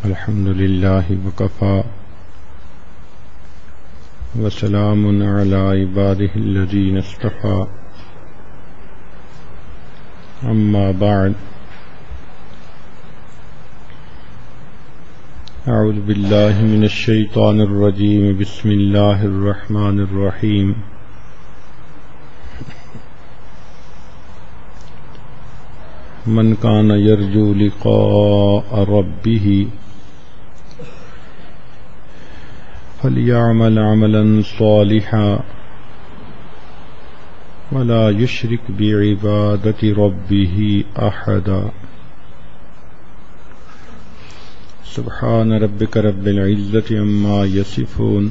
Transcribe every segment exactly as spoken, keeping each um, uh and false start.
الحمد لله وكفى وسلام على عباده الذين اصطفى أما بعد أعوذ بالله من الشيطان الرجيم بسم الله الرحمن الرحيم من كان يرجو لقاء ربه فليعمل عملا صالحا ولا يشرك بعبادة ربه أحدا سبحان ربك رب العزة عما يصفون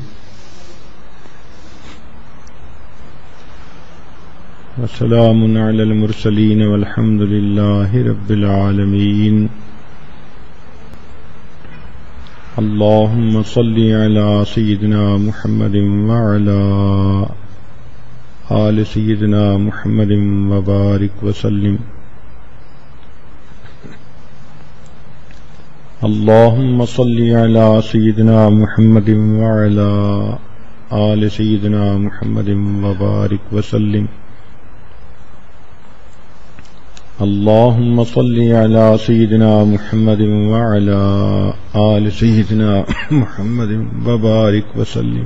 وسلام على المرسلين والحمد لله رب العالمين اللهم صل على سيدنا محمد وعلى آل سيدنا محمد وبارك وسلم اللهم صل على سيدنا محمد وعلى آل سيدنا محمد وبارك وسلم اللهم صل على سيدنا محمد وعلى آل سيدنا محمد وبارك وسلم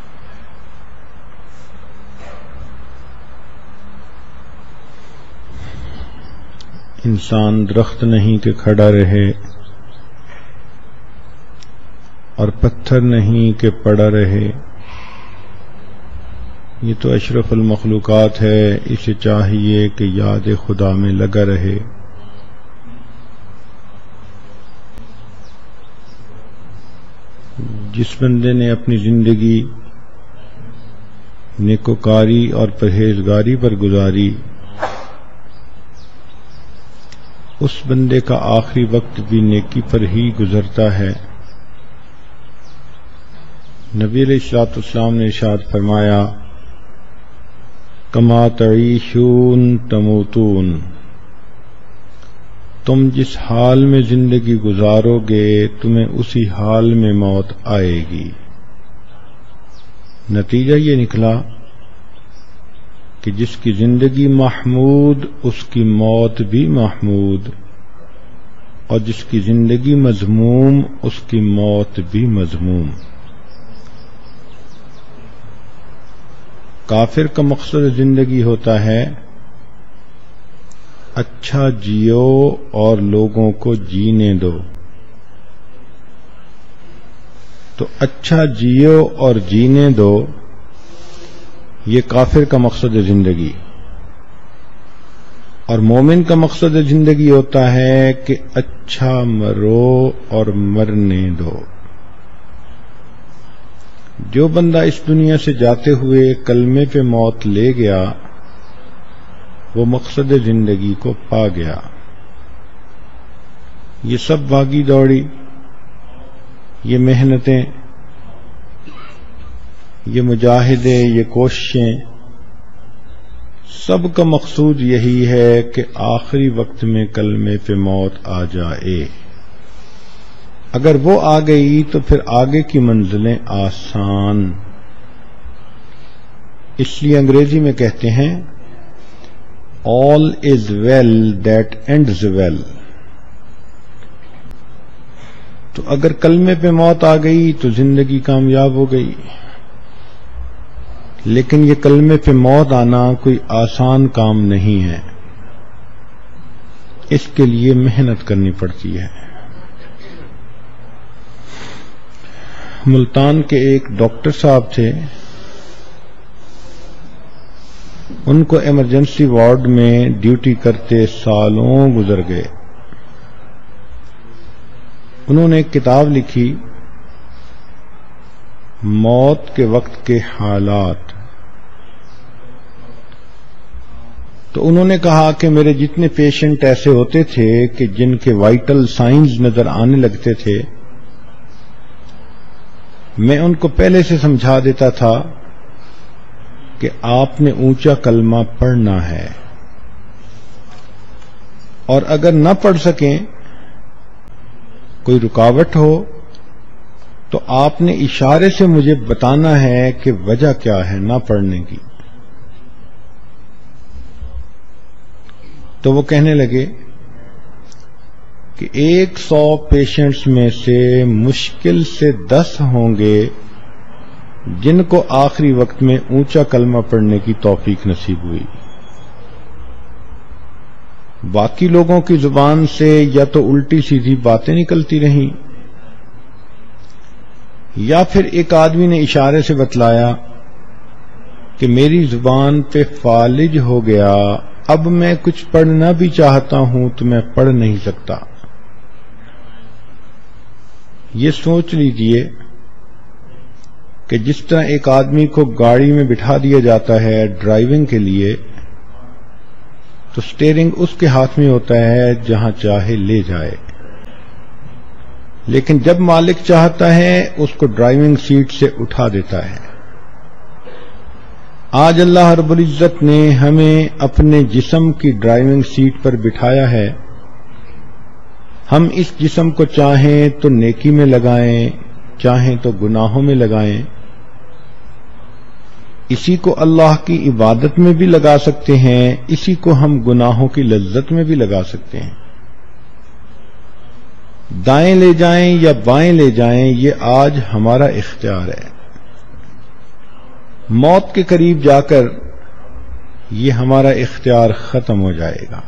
انسان درخت نہیں کہ کھڑا رہے اور پتھر نہیں کہ پڑا رہے، یہ تو اشرف المخلوقات ہے، اسے چاہیے کہ یاد خدا میں لگا رہے۔ جس بندے نے اپنی زندگی نیکوکاری اور پرہیزگاری پر گزاری، اس بندے کا آخری وقت بھی نیکی پر ہی گزرتا ہے۔ نبی علیہ الصلوۃ والسلام نے ارشاد فرمایا، کما تعیشون تموتون، تم جس حال میں زندگی گزارو گے تمہیں اسی حال میں موت آئے گی۔ نتیجہ یہ نکلا کہ جس کی زندگی محمود اس کی موت بھی محمود، اور جس کی زندگی مذموم اس کی موت بھی مذموم۔ کافر کا مقصد زندگی ہوتا ہے اچھا جیو اور لوگوں کو جینے دو، تو اچھا جیو اور جینے دو یہ کافر کا مقصد زندگی، اور مومن کا مقصد زندگی ہوتا ہے کہ اچھا مرو اور مرنے دو۔ جو بندہ اس دنیا سے جاتے ہوئے کلمے پہ موت لے گیا وہ مقصد زندگی کو پا گیا۔ یہ سب بھاگی دوڑی، یہ محنتیں، یہ مجاہدے، یہ کوششیں، سب کا مقصود یہی ہے کہ آخری وقت میں کلمے پہ موت آ جائے۔ اگر وہ آ گئی تو پھر آگے کی منزلیں آسان۔ اس لیے انگریزی میں کہتے ہیں all is well that ends well۔ تو اگر کلمے پہ موت آ گئی تو زندگی کامیاب ہو گئی، لیکن یہ کلمے پہ موت آنا کوئی آسان کام نہیں ہے، اس کے لیے محنت کرنی پڑتی ہے۔ ملتان کے ایک ڈاکٹر صاحب تھے، ان کو ایمرجنسی وارڈ میں ڈیوٹی کرتے سالوں گزر گئے۔ انہوں نے ایک کتاب لکھی، موت کے وقت کے حالات۔ تو انہوں نے کہا کہ میرے جتنے پیشنٹ ایسے ہوتے تھے کہ جن کے وائٹل سائنز نظر آنے لگتے تھے، میں ان کو پہلے سے سمجھا دیتا تھا کہ آپ نے اونچا کلمہ پڑھنا ہے، اور اگر نہ پڑھ سکیں کوئی رکاوٹ ہو تو آپ نے اشارے سے مجھے بتانا ہے کہ وجہ کیا ہے نہ پڑھنے کی۔ تو وہ کہنے لگے کہ ایک سو پیشنٹس میں سے مشکل سے دس ہوں گے جن کو آخری وقت میں اونچا کلمہ پڑھنے کی توفیق نصیب ہوئی، باقی لوگوں کی زبان سے یا تو الٹی سیدھی باتیں نکلتی رہیں، یا پھر ایک آدمی نے اشارے سے بتلایا کہ میری زبان پہ فالج ہو گیا، اب میں کچھ پڑھنا بھی چاہتا ہوں تو میں پڑھ نہیں سکتا۔ یہ سوچ لیجئے کہ جس طرح ایک آدمی کو گاڑی میں بٹھا دیا جاتا ہے ڈرائیونگ کے لیے، تو سٹیئرنگ اس کے ہاتھ میں ہوتا ہے جہاں چاہے لے جائے، لیکن جب مالک چاہتا ہے اس کو ڈرائیونگ سیٹ سے اٹھا دیتا ہے۔ آج اللہ رب العزت نے ہمیں اپنے جسم کی ڈرائیونگ سیٹ پر بٹھایا ہے، ہم اس جسم کو چاہیں تو نیکی میں لگائیں، چاہیں تو گناہوں میں لگائیں، اسی کو اللہ کی عبادت میں بھی لگا سکتے ہیں، اسی کو ہم گناہوں کی لذت میں بھی لگا سکتے ہیں۔ دائیں لے جائیں یا بائیں لے جائیں یہ آج ہمارا اختیار ہے۔ موت کے قریب جا کر یہ ہمارا اختیار ختم ہو جائے گا۔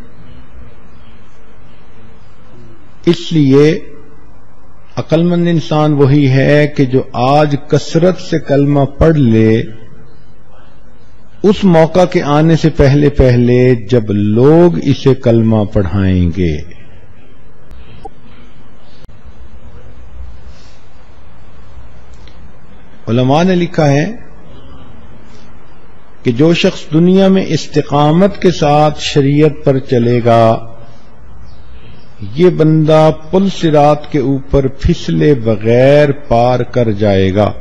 اس لیے عقل مند انسان وہی ہے کہ جو آج کثرت سے کلمہ پڑھ لے، اس موقع کے آنے سے پہلے پہلے جب لوگ اسے کلمہ پڑھائیں گے۔ علماء نے لکھا ہے کہ جو شخص دنیا میں استقامت کے ساتھ شریعت پر چلے گا، یہ بندہ پل صراط کے اوپر پھسلے بغیر پار کر جائے گا۔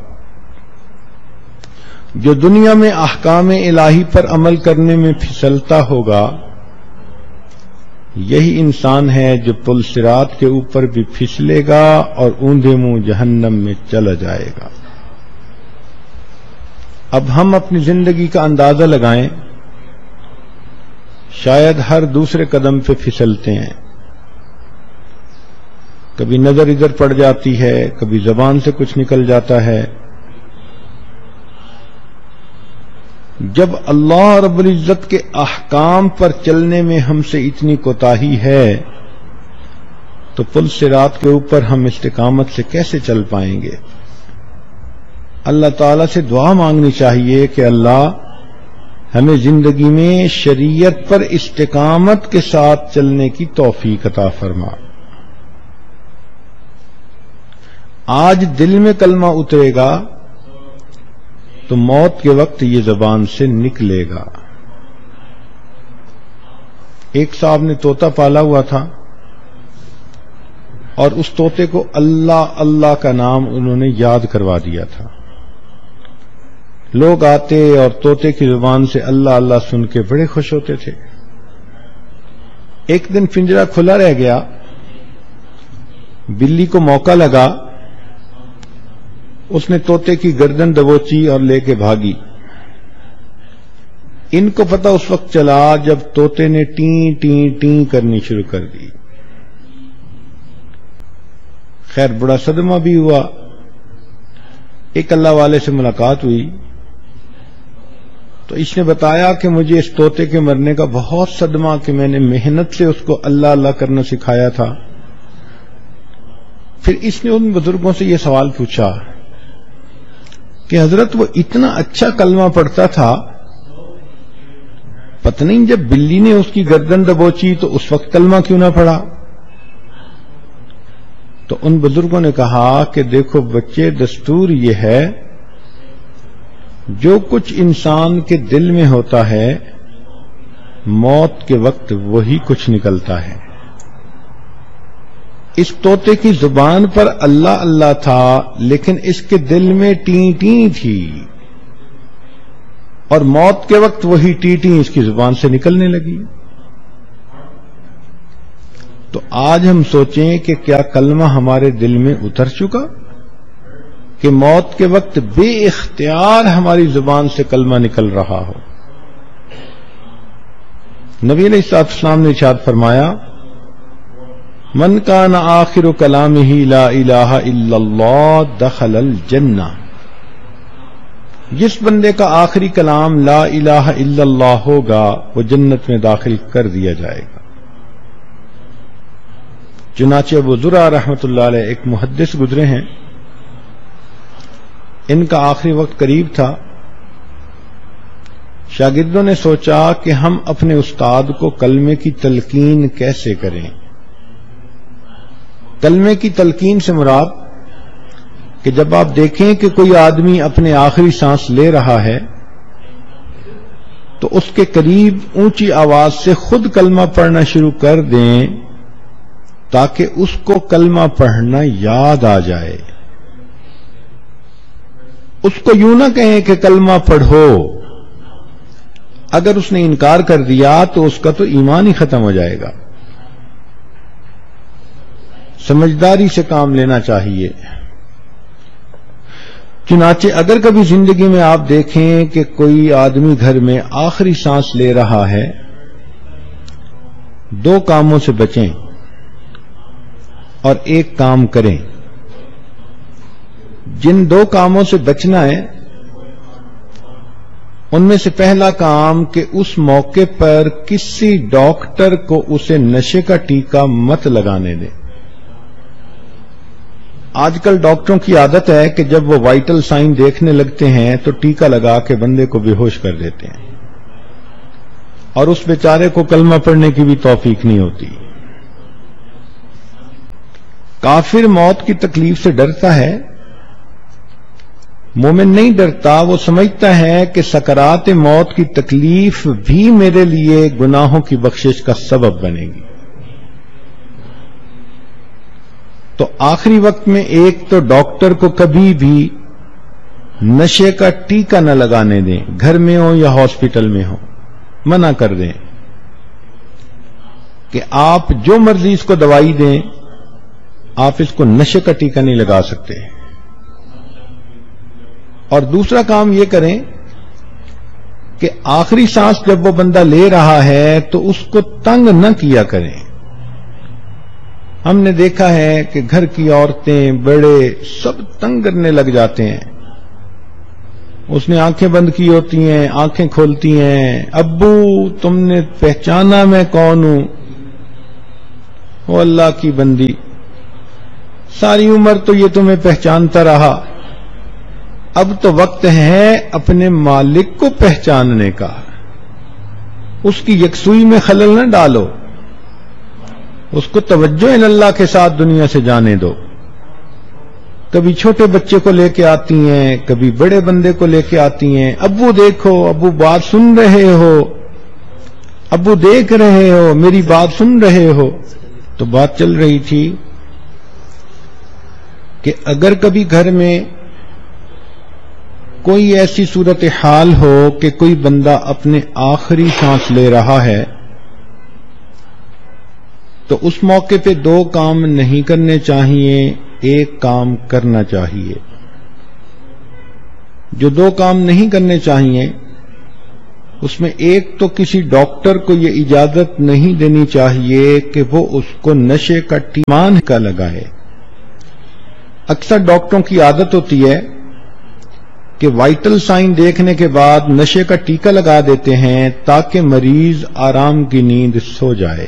جو دنیا میں احکام الہی پر عمل کرنے میں پھسلتا ہوگا، یہی انسان ہے جو پل صراط کے اوپر بھی پھسلے گا اور اوندھے منہ جہنم میں چلا جائے گا۔ اب ہم اپنی زندگی کا اندازہ لگائیں، شاید ہر دوسرے قدم پہ پھسلتے ہیں، کبھی نظر ادھر پڑ جاتی ہے، کبھی زبان سے کچھ نکل جاتا ہے۔ جب اللہ رب العزت کے احکام پر چلنے میں ہم سے اتنی کوتاہی ہے تو پل صراط کے اوپر ہم استقامت سے کیسے چل پائیں گے؟ اللہ تعالیٰ سے دعا مانگنی چاہیے کہ اللہ ہمیں زندگی میں شریعت پر استقامت کے ساتھ چلنے کی توفیق عطا فرما۔ آج دل میں کلمہ اترے گا تو موت کے وقت یہ زبان سے نکلے گا۔ ایک صاحب نے طوطا پالا ہوا تھا اور اس طوطے کو اللہ اللہ کا نام انہوں نے یاد کروا دیا تھا۔ لوگ آتے اور طوطے کی زبان سے اللہ اللہ سن کے بڑے خوش ہوتے تھے۔ ایک دن پنجرا کھلا رہ گیا، بلی کو موقع لگا، اس نے طوطے کی گردن دبوچی اور لے کے بھاگی۔ ان کو پتہ اس وقت چلا جب طوطے نے ٹیں ٹیں ٹیں کرنی شروع کر دی۔ خیر بڑا صدمہ بھی ہوا۔ ایک اللہ والے سے ملاقات ہوئی تو اس نے بتایا کہ مجھے اس طوطے کے مرنے کا بہت صدمہ کہ میں نے محنت سے اس کو اللہ اللہ کرنا سکھایا تھا۔ پھر اس نے ان بزرگوں سے یہ سوال پوچھا کہ حضرت وہ اتنا اچھا کلمہ پڑھتا تھا، پتہ نہیں جب بلی نے اس کی گردن دبوچی تو اس وقت کلمہ کیوں نہ پڑھا؟ تو ان بزرگوں نے کہا کہ دیکھو بچے، دستور یہ ہے جو کچھ انسان کے دل میں ہوتا ہے موت کے وقت وہی کچھ نکلتا ہے۔ اس طوطے کی زبان پر اللہ اللہ تھا لیکن اس کے دل میں ٹیں ٹیں تھی، اور موت کے وقت وہی ٹیں ٹیں اس کی زبان سے نکلنے لگی۔ تو آج ہم سوچیں کہ کیا کلمہ ہمارے دل میں اتر چکا کہ موت کے وقت بے اختیار ہماری زبان سے کلمہ نکل رہا ہو؟ نبی علیہ الصلوۃ والسلام نے ارشاد فرمایا من کان آخر کلامہ لا الہ الا اللہ دخل الجنہ، جس بندے کا آخری کلام لا الہ الا اللہ ہوگا وہ جنت میں داخل کر دیا جائے گا۔ چنانچہ ابو زرع رحمۃ اللہ علیہ ایک محدث گزرے ہیں، ان کا آخری وقت قریب تھا۔ شاگردوں نے سوچا کہ ہم اپنے استاد کو کلمے کی تلقین کیسے کریں۔ کلمے کی تلقین سے مراد کہ جب آپ دیکھیں کہ کوئی آدمی اپنے آخری سانس لے رہا ہے تو اس کے قریب اونچی آواز سے خود کلمہ پڑھنا شروع کر دیں تاکہ اس کو کلمہ پڑھنا یاد آ جائے۔ اس کو یوں نہ کہیں کہ کلمہ پڑھو، اگر اس نے انکار کر دیا تو اس کا تو ایمان ہی ختم ہو جائے گا۔ سمجھداری سے کام لینا چاہیے۔ چنانچہ اگر کبھی زندگی میں آپ دیکھیں کہ کوئی آدمی گھر میں آخری سانس لے رہا ہے، دو کاموں سے بچیں اور ایک کام کریں۔ جن دو کاموں سے بچنا ہے ان میں سے پہلا کام کہ اس موقع پر کسی ڈاکٹر کو اسے نشے کا ٹیکہ مت لگانے دیں۔ آج کل ڈاکٹروں کی عادت ہے کہ جب وہ وائٹل سائن دیکھنے لگتے ہیں تو ٹیکہ لگا کے بندے کو بے ہوش کر دیتے ہیں، اور اس بیچارے کو کلمہ پڑھنے کی بھی توفیق نہیں ہوتی۔ کافر موت کی تکلیف سے ڈرتا ہے، مومن نہیں ڈرتا۔ وہ سمجھتا ہے کہ سکرات موت کی تکلیف بھی میرے لیے گناہوں کی بخشش کا سبب بنے گی۔ تو آخری وقت میں ایک تو ڈاکٹر کو کبھی بھی نشے کا ٹیکہ نہ لگانے دیں، گھر میں ہو یا ہاسپٹل میں ہو، منع کر دیں کہ آپ جو مرضی اس کو دوائی دیں، آپ اس کو نشے کا ٹیکہ نہیں لگا سکتے۔ اور دوسرا کام یہ کریں کہ آخری سانس جب وہ بندہ لے رہا ہے تو اس کو تنگ نہ کیا کریں۔ ہم نے دیکھا ہے کہ گھر کی عورتیں بڑے سب تنگ کرنے لگ جاتے ہیں۔ اس نے آنکھیں بند کی ہوتی ہیں، آنکھیں کھولتی ہیں، ابو تم نے پہچانا میں کون ہوں؟ وہ اللہ کی بندی، ساری عمر تو یہ تمہیں پہچانتا رہا، اب تو وقت ہے اپنے مالک کو پہچاننے کا، اس کی یکسوئی میں خلل نہ ڈالو، اس کو توجہ اللہ کے ساتھ دنیا سے جانے دو۔ کبھی چھوٹے بچے کو لے کے آتی ہیں، کبھی بڑے بندے کو لے کے آتی ہیں، ابو دیکھو، ابو بات سن رہے ہو، ابو دیکھ رہے ہو، میری بات سن رہے ہو۔ تو بات چل رہی تھی کہ اگر کبھی گھر میں کوئی ایسی صورتحال ہو کہ کوئی بندہ اپنے آخری سانس لے رہا ہے تو اس موقع پہ دو کام نہیں کرنے چاہیے، ایک کام کرنا چاہیے۔ جو دو کام نہیں کرنے چاہیے اس میں ایک تو کسی ڈاکٹر کو یہ اجازت نہیں دینی چاہیے کہ وہ اس کو نشے کا ٹیمان کا لگائے۔ اکثر ڈاکٹروں کی عادت ہوتی ہے کہ وائٹل سائن دیکھنے کے بعد نشے کا ٹیکہ لگا دیتے ہیں تاکہ مریض آرام کی نیند سو جائے۔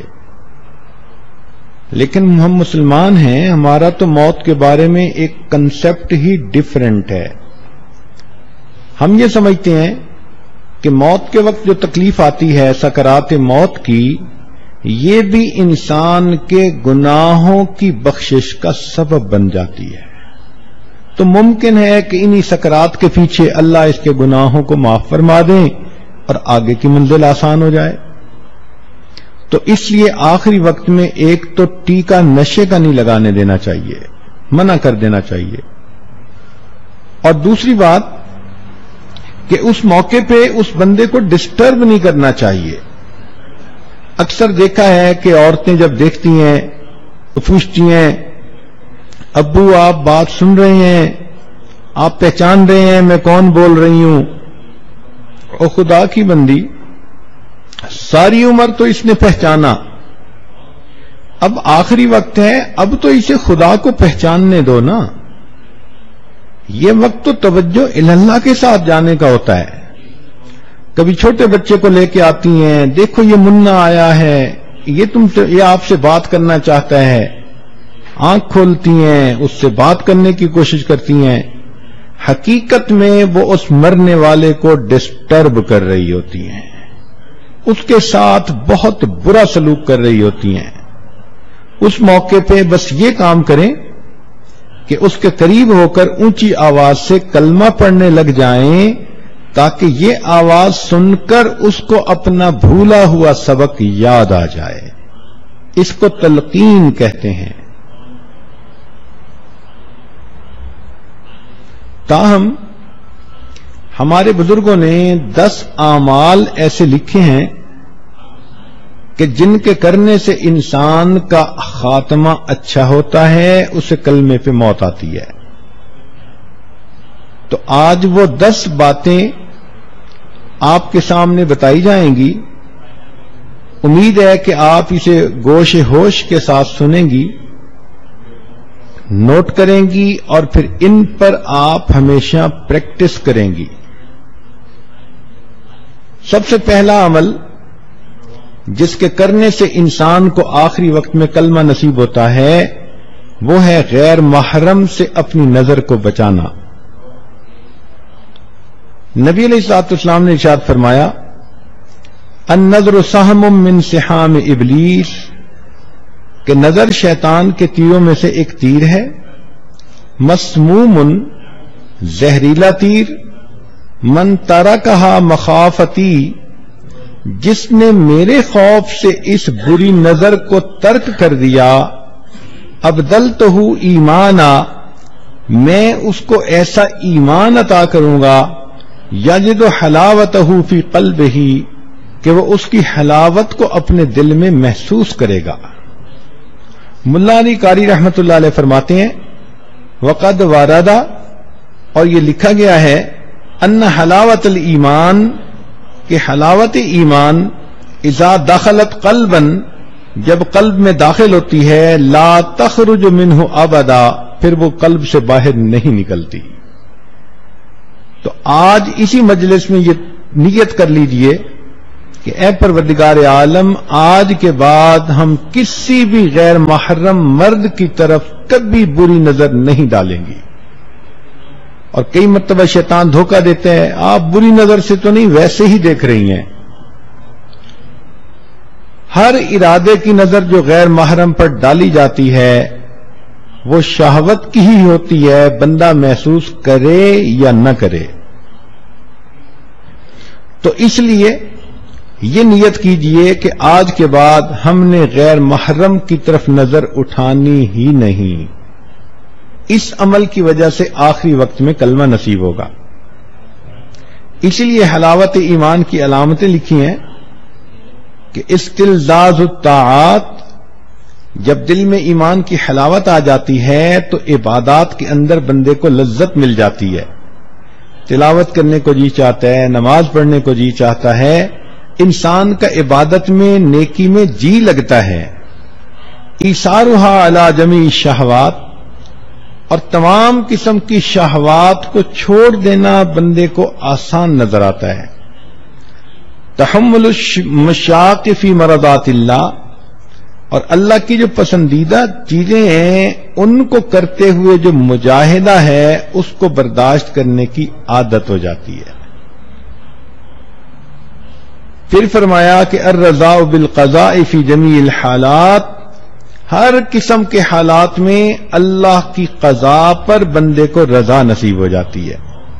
لیکن ہم مسلمان ہیں، ہمارا تو موت کے بارے میں ایک کنسپٹ ہی ڈیفرنٹ ہے۔ ہم یہ سمجھتے ہیں کہ موت کے وقت جو تکلیف آتی ہے سکرات موت کی، یہ بھی انسان کے گناہوں کی بخشش کا سبب بن جاتی ہے۔ تو ممکن ہے کہ انہی سکرات کے پیچھے اللہ اس کے گناہوں کو معاف فرما دیں اور آگے کی منزل آسان ہو جائے۔ تو اس لیے آخری وقت میں ایک تو ٹیکہ نشے کا نہیں لگانے دینا چاہیے، منع کر دینا چاہیے، اور دوسری بات کہ اس موقع پہ اس بندے کو ڈسٹرب نہیں کرنا چاہیے۔ اکثر دیکھا ہے کہ عورتیں جب دیکھتی ہیں تو پوچھتی ہیں ابو آپ بات سن رہے ہیں، آپ پہچان رہے ہیں میں کون بول رہی ہوں؟ او خدا کی بندی، ساری عمر تو اس نے پہچانا، اب آخری وقت ہے، اب تو اسے خدا کو پہچاننے دو نا۔ یہ وقت تو توجہ اللہ کے ساتھ جانے کا ہوتا ہے۔ کبھی چھوٹے بچے کو لے کے آتی ہیں، دیکھو یہ منا آیا ہے، یہ تم سے یہ آپ سے بات کرنا چاہتا ہے، آنکھ کھولتی ہیں، اس سے بات کرنے کی کوشش کرتی ہیں، حقیقت میں وہ اس مرنے والے کو ڈسٹرب کر رہی ہوتی ہیں، اس کے ساتھ بہت برا سلوک کر رہی ہوتی ہیں۔ اس موقع پہ بس یہ کام کریں کہ اس کے قریب ہو کر اونچی آواز سے کلمہ پڑھنے لگ جائیں تاکہ یہ آواز سن کر اس کو اپنا بھولا ہوا سبق یاد آ جائے۔ اس کو تلقین کہتے ہیں۔ تاہم ہمارے بزرگوں نے دس اعمال ایسے لکھے ہیں کہ جن کے کرنے سے انسان کا خاتمہ اچھا ہوتا ہے، اسے کلمے پہ موت آتی ہے۔ تو آج وہ دس باتیں آپ کے سامنے بتائی جائیں گی، امید ہے کہ آپ اسے گوش ہوش کے ساتھ سنیں گی، نوٹ کریں گی اور پھر ان پر آپ ہمیشہ پریکٹس کریں گی۔ سب سے پہلا عمل جس کے کرنے سے انسان کو آخری وقت میں کلمہ نصیب ہوتا ہے وہ ہے غیر محرم سے اپنی نظر کو بچانا۔ نبی علیہ الصلوۃ والسلام نے ارشاد فرمایا النظر سہم من سہام ابلیس، کہ نظر شیطان کے تیروں میں سے ایک تیر ہے، مسموم زہریلا تیر، من ترکہا مخافتی، جس نے میرے خوف سے اس بری نظر کو ترک کر دیا، ابدلتہ ایمانا، میں اس کو ایسا ایمان عطا کروں گا، یجد حلاوتہ فی قلبہ، کہ وہ اس کی حلاوت کو اپنے دل میں محسوس کرے گا۔ ملا علی قاری رحمت اللہ علیہ فرماتے ہیں وقد واردا، اور یہ لکھا گیا ہے ان حلاوت الایمان، کہ حلاوت ایمان اذا دخلت قلبا، جب قلب میں داخل ہوتی ہے، لا تخرج منہ ابدا، پھر وہ قلب سے باہر نہیں نکلتی۔ تو آج اسی مجلس میں یہ نیت کر لیجئے کہ اے پروردگار عالم، آج کے بعد ہم کسی بھی غیر محرم مرد کی طرف کبھی بری نظر نہیں ڈالیں گی۔ اور کئی مرتبہ شیطان دھوکہ دیتے ہیں، آپ بری نظر سے تو نہیں، ویسے ہی دیکھ رہی ہیں۔ ہر ارادے کی نظر جو غیر محرم پر ڈالی جاتی ہے وہ شہوت کی ہی ہوتی ہے، بندہ محسوس کرے یا نہ کرے۔ تو اس لیے یہ نیت کیجئے کہ آج کے بعد ہم نے غیر محرم کی طرف نظر اٹھانی ہی نہیں۔ اس عمل کی وجہ سے آخری وقت میں کلمہ نصیب ہوگا۔ اسی لیے حلاوت ایمان کی علامتیں لکھی ہیں کہ استلذاذ الطاعات، جب دل میں ایمان کی حلاوت آ جاتی ہے تو عبادات کے اندر بندے کو لذت مل جاتی ہے، تلاوت کرنے کو جی چاہتا ہے، نماز پڑھنے کو جی چاہتا ہے، انسان کا عبادت میں نیکی میں جی لگتا ہے۔ ایثارھا علی جمیع الشہوات، اور تمام قسم کی شہوات کو چھوڑ دینا بندے کو آسان نظر آتا ہے۔ تحمل المشاق فی مرضات اللہ، اور اللہ کی جو پسندیدہ چیزیں ہیں ان کو کرتے ہوئے جو مجاہدہ ہے اس کو برداشت کرنے کی عادت ہو جاتی ہے۔ پھر فرمایا کہ الرضا بالقضاء فی جمیع الحالات، ہر قسم کے حالات میں اللہ کی قضاء پر بندے کو رضا نصیب ہو جاتی ہے۔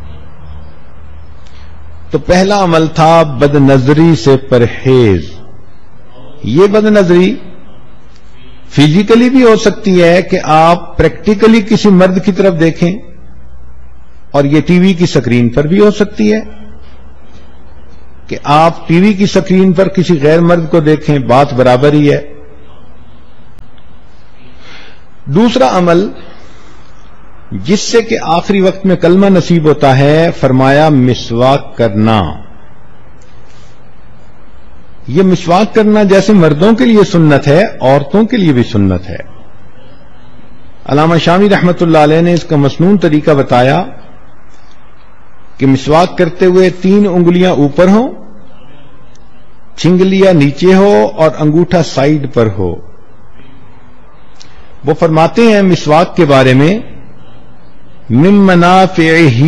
تو پہلا عمل تھا بد نظری سے پرہیز۔ یہ بد نظری فزیکلی بھی ہو سکتی ہے کہ آپ پریکٹیکلی کسی مرد کی طرف دیکھیں، اور یہ ٹی وی کی سکرین پر بھی ہو سکتی ہے، کہ آپ ٹی وی کی سکرین پر کسی غیر مرد کو دیکھیں، بات برابر ہی ہے۔ دوسرا عمل جس سے کہ آخری وقت میں کلمہ نصیب ہوتا ہے، فرمایا مسواک کرنا۔ یہ مسواک کرنا جیسے مردوں کے لیے سنت ہے، عورتوں کے لیے بھی سنت ہے۔ علامہ شامی رحمت اللہ علیہ نے اس کا مسنون طریقہ بتایا کہ مسواک کرتے ہوئے تین انگلیاں اوپر ہوں، چھنگلیاں نیچے ہو اور انگوٹھا سائیڈ پر ہو۔ وہ فرماتے ہیں مسواک کے بارے میں، من منافعہ،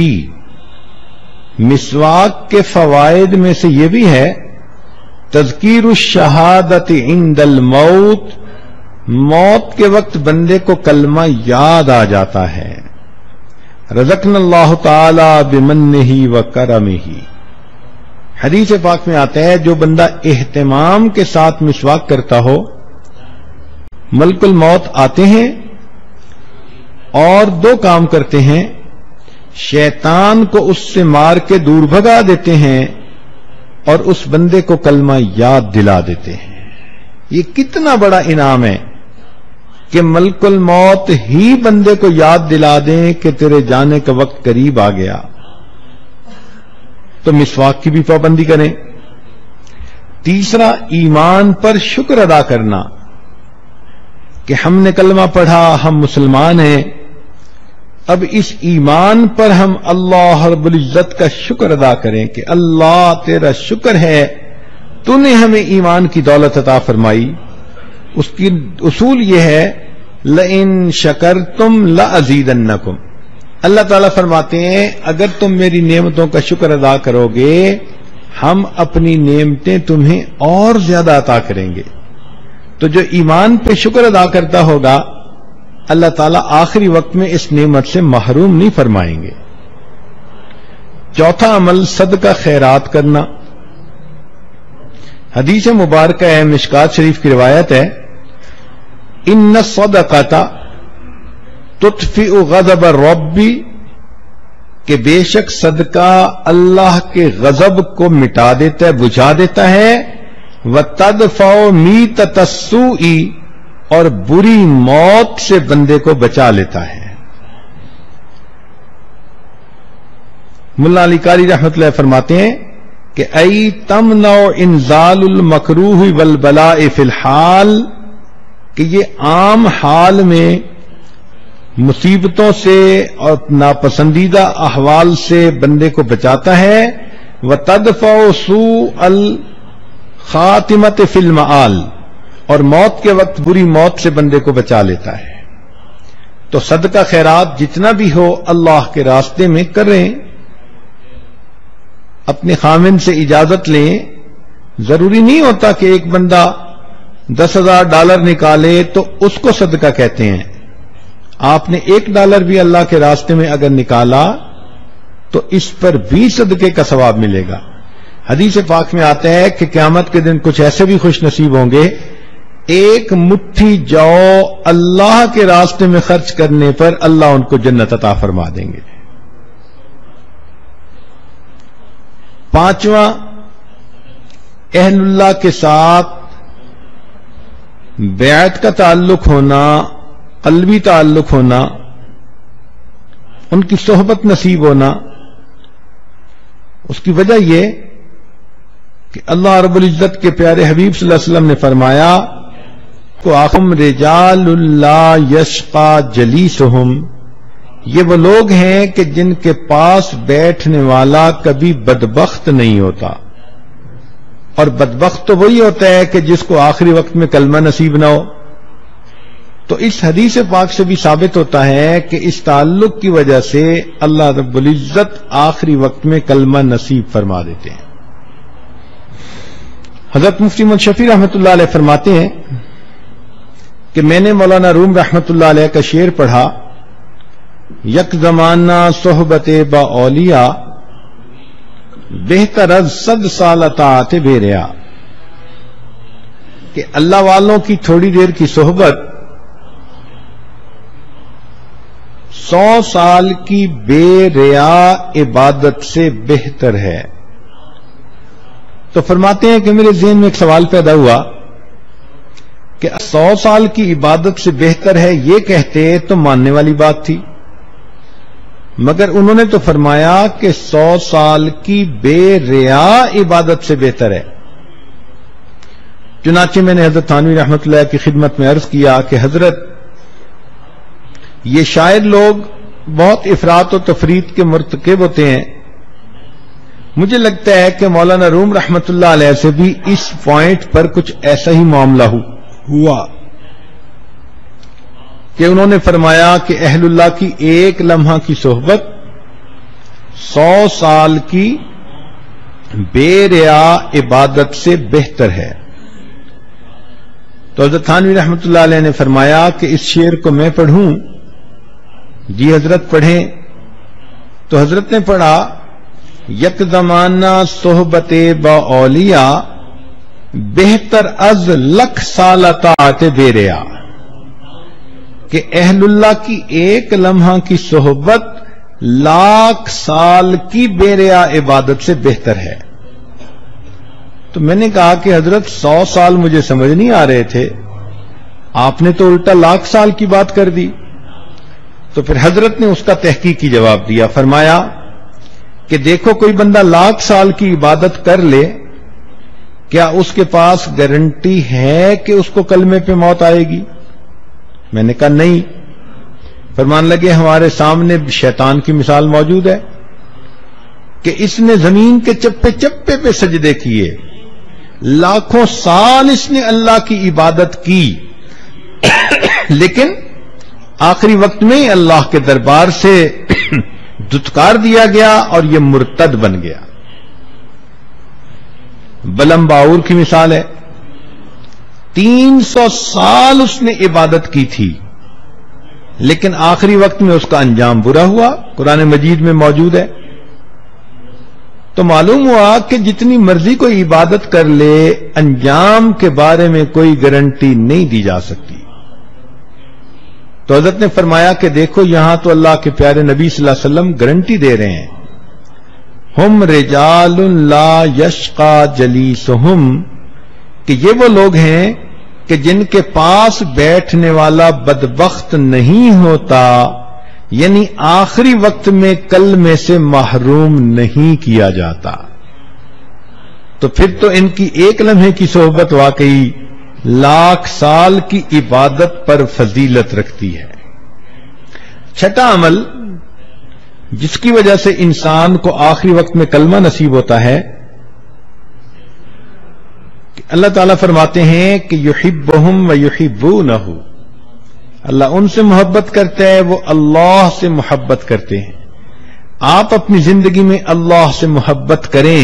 مسواک کے فوائد میں سے یہ بھی ہے تذکیر الشہادت عند الموت، موت کے وقت بندے کو کلمہ یاد آ جاتا ہے۔ رزقنا اللہ تعالی بمنہ وکرمہ، حدیث پاک میں آتا ہے جو بندہ اہتمام کے ساتھ مسواک کرتا ہو، ملک الموت آتے ہیں اور دو کام کرتے ہیں، شیطان کو اس سے مار کے دور بھگا دیتے ہیں اور اس بندے کو کلمہ یاد دلا دیتے ہیں۔ یہ کتنا بڑا انعام ہے کہ ملک الموت ہی بندے کو یاد دلا دیں کہ تیرے جانے کا وقت قریب آ گیا۔ تو مسواک کی بھی پابندی کریں۔ تیسرا، ایمان پر شکر ادا کرنا کہ ہم نے کلمہ پڑھا، ہم مسلمان ہیں، اب اس ایمان پر ہم اللہ رب العزت کا شکر ادا کریں کہ اللہ تیرا شکر ہے تو نے ہمیں ایمان کی دولت عطا فرمائی۔ اس کی اصول یہ ہے لئن شکرتم لازیدنکم، اللہ تعالیٰ فرماتے ہیں اگر تم میری نعمتوں کا شکر ادا کرو گے ہم اپنی نعمتیں تمہیں اور زیادہ عطا کریں گے۔ تو جو ایمان پہ شکر ادا کرتا ہوگا اللہ تعالیٰ آخری وقت میں اس نعمت سے محروم نہیں فرمائیں گے۔ چوتھا عمل صدقہ خیرات کرنا۔ حدیث مبارکہ ہے، مشکات شریف کی روایت ہے، ان الصدقۃ تطفئ غضب الرب، کہ بے شک صدقہ اللہ کے غضب کو مٹا دیتا ہے، بجھا دیتا ہے، وتدفع میتۃ السوء، اور بری موت سے بندے کو بچا لیتا ہے۔ ملا علی قاری رحمۃ اللہ فرماتے ہیں کہ ای تمنع انزال المکروہ والبلاء فی الحال، کہ یہ عام حال میں مصیبتوں سے اور ناپسندیدہ احوال سے بندے کو بچاتا ہے، وتدفع سوء الخاتمۃ فی المآل، اور موت کے وقت بری موت سے بندے کو بچا لیتا ہے۔ تو صدقہ خیرات جتنا بھی ہو اللہ کے راستے میں کریں، اپنے خامن سے اجازت لیں۔ ضروری نہیں ہوتا کہ ایک بندہ دس ہزار ڈالر نکالے تو اس کو صدقہ کہتے ہیں۔ آپ نے ایک ڈالر بھی اللہ کے راستے میں اگر نکالا تو اس پر بھی صدقے کا ثواب ملے گا۔ حدیث پاک میں آتا ہے کہ قیامت کے دن کچھ ایسے بھی خوش نصیب ہوں گے، ایک مٹھی جو اللہ کے راستے میں خرچ کرنے پر اللہ ان کو جنت عطا فرما دیں گے۔ پانچواں، اہل اللہ کے ساتھ بیعت کا تعلق ہونا، قلبی تعلق ہونا، ان کی صحبت نصیب ہونا۔ اس کی وجہ یہ کہ اللہ رب العزت کے پیارے حبیب صلی اللہ علیہ وسلم نے فرمایا کو آخم رجال اللہ یشقا جلیسہم، یہ وہ لوگ ہیں کہ جن کے پاس بیٹھنے والا کبھی بدبخت نہیں ہوتا، اور بدبخت تو وہی ہوتا ہے کہ جس کو آخری وقت میں کلمہ نصیب نہ ہو۔ تو اس حدیث پاک سے بھی ثابت ہوتا ہے کہ اس تعلق کی وجہ سے اللہ رب العزت آخری وقت میں کلمہ نصیب فرما دیتے ہیں۔ حضرت مفتی محمد شفیع رحمۃ اللہ علیہ فرماتے ہیں کہ میں نے مولانا روم رحمۃ اللہ علیہ کا شعر پڑھا، یک زمانہ صحبت با اولیاء بہتر از صد سال اطاعت بے ریا، کہ اللہ والوں کی تھوڑی دیر کی صحبت سو سال کی بے ریا عبادت سے بہتر ہے۔ تو فرماتے ہیں کہ میرے ذہن میں ایک سوال پیدا ہوا کہ سو سال کی عبادت سے بہتر ہے یہ کہتے تو ماننے والی بات تھی، مگر انہوں نے تو فرمایا کہ سو سال کی بے ریا عبادت سے بہتر ہے۔ چنانچہ میں نے حضرت تھانوی رحمت اللہ کی خدمت میں عرض کیا کہ حضرت یہ شاید لوگ بہت افراط و تفریط کے مرتکب ہوتے ہیں، مجھے لگتا ہے کہ مولانا روم رحمت اللہ علیہ سے بھی اس پوائنٹ پر کچھ ایسا ہی معاملہ ہوا کہ انہوں نے فرمایا کہ اہل اللہ کی ایک لمحہ کی صحبت سو سال کی بے ریا عبادت سے بہتر ہے۔ تو حضرت تھانوی رحمت اللہ علیہ نے فرمایا کہ اس شعر کو میں پڑھوں؟ جی حضرت پڑھیں۔ تو حضرت نے پڑھا، یک زمانہ صحبت با اولیاء بہتر از لکھ سال اطاعت بے ریا، کہ اہل اللہ کی ایک لمحہ کی صحبت لاکھ سال کی بے ریا عبادت سے بہتر ہے۔ تو میں نے کہا کہ حضرت سو سال مجھے سمجھ نہیں آ رہے تھے، آپ نے تو الٹا لاکھ سال کی بات کر دی۔ تو پھر حضرت نے اس کا تحقیقی جواب دیا، فرمایا کہ دیکھو کوئی بندہ لاکھ سال کی عبادت کر لے، کیا اس کے پاس گارنٹی ہے کہ اس کو کلمے پہ موت آئے گی؟ میں نے کہا نہیں۔ فرمان لگے ہمارے سامنے شیطان کی مثال موجود ہے کہ اس نے زمین کے چپے چپے پہ سجدے کیے، لاکھوں سال اس نے اللہ کی عبادت کی، لیکن آخری وقت میں اللہ کے دربار سے دھتکار دیا گیا اور یہ مرتد بن گیا۔ بلم باور کی مثال ہے، تین سو سال اس نے عبادت کی تھی، لیکن آخری وقت میں اس کا انجام برا ہوا، قرآن مجید میں موجود ہے۔ تو معلوم ہوا کہ جتنی مرضی کوئی عبادت کر لے، انجام کے بارے میں کوئی گارنٹی نہیں دی جا سکتی۔ تو حضرت نے فرمایا کہ دیکھو یہاں تو اللہ کے پیارے نبی صلی اللہ علیہ وسلم گارنٹی دے رہے ہیں، ہم رجال لا یشقا جلیسہم، کہ یہ وہ لوگ ہیں کہ جن کے پاس بیٹھنے والا بدبخت نہیں ہوتا، یعنی آخری وقت میں کلمے سے محروم نہیں کیا جاتا۔ تو پھر تو ان کی ایک لمحے کی صحبت واقعی لاکھ سال کی عبادت پر فضیلت رکھتی ہے۔ چھٹا عمل جس کی وجہ سے انسان کو آخری وقت میں کلمہ نصیب ہوتا ہے کہ اللہ تعالیٰ فرماتے ہیں کہ یحبہم و یحبونہ، اللہ ان سے محبت کرتا ہے، وہ اللہ سے محبت کرتے ہیں۔ آپ اپنی زندگی میں اللہ سے محبت کریں،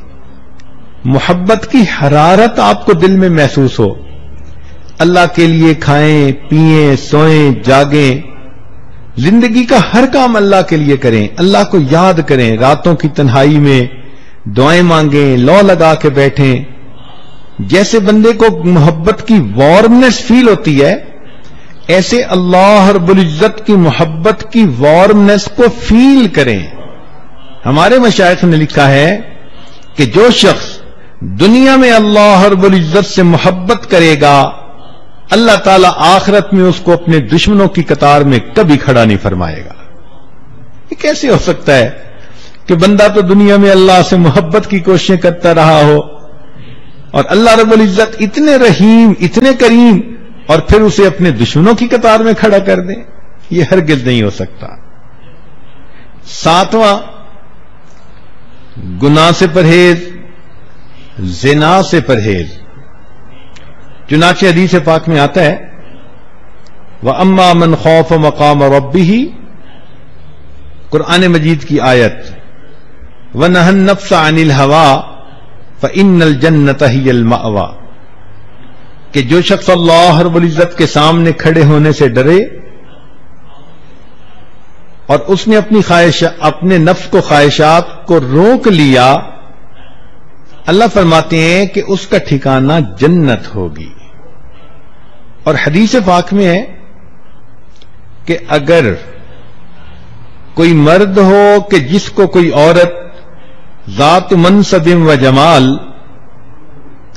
محبت کی حرارت آپ کو دل میں محسوس ہو، اللہ کے لیے کھائیں پیئیں سوئیں جاگیں، زندگی کا ہر کام اللہ کے لیے کریں، اللہ کو یاد کریں، راتوں کی تنہائی میں دعائیں مانگیں، لو لگا کے بیٹھیں۔ جیسے بندے کو محبت کی وارمنس فیل ہوتی ہے، ایسے اللہ رب العزت کی محبت کی وارمنس کو فیل کریں۔ ہمارے مشائخ نے لکھا ہے کہ جو شخص دنیا میں اللہ رب العزت سے محبت کرے گا، اللہ تعالیٰ آخرت میں اس کو اپنے دشمنوں کی قطار میں کبھی کھڑا نہیں فرمائے گا۔ یہ کیسے ہو سکتا ہے کہ بندہ تو دنیا میں اللہ سے محبت کی کوششیں کرتا رہا ہو اور اللہ رب العزت اتنے رحیم اتنے کریم اور پھر اسے اپنے دشمنوں کی قطار میں کھڑا کر دیں؟ یہ ہرگز نہیں ہو سکتا۔ ساتواں، گناہ سے پرہیز، زنا سے پرہیز۔ چنانچہ حدیث پاک میں آتا ہے وَأَمَّا مَنْ خَافَ مَقَامَ رَبِّهِ، قرآن مجید کی آیت، وَنَهَى النَّفْسَ عَنِ الْهَوَىٰ فَإِنَّ الْجَنَّةَ هِيَ الْمَأْوَىٰ، کہ جو شخص اللہ رب العزت کے سامنے کھڑے ہونے سے ڈرے اور اس نے اپنی خواہش اپنے نفس کو خواہشات کو روک لیا، اللہ فرماتے ہیں کہ اس کا ٹھکانہ جنت ہوگی۔ اور حدیث پاک میں ہے کہ اگر کوئی مرد ہو کہ جس کو کوئی عورت ذات منصب و جمال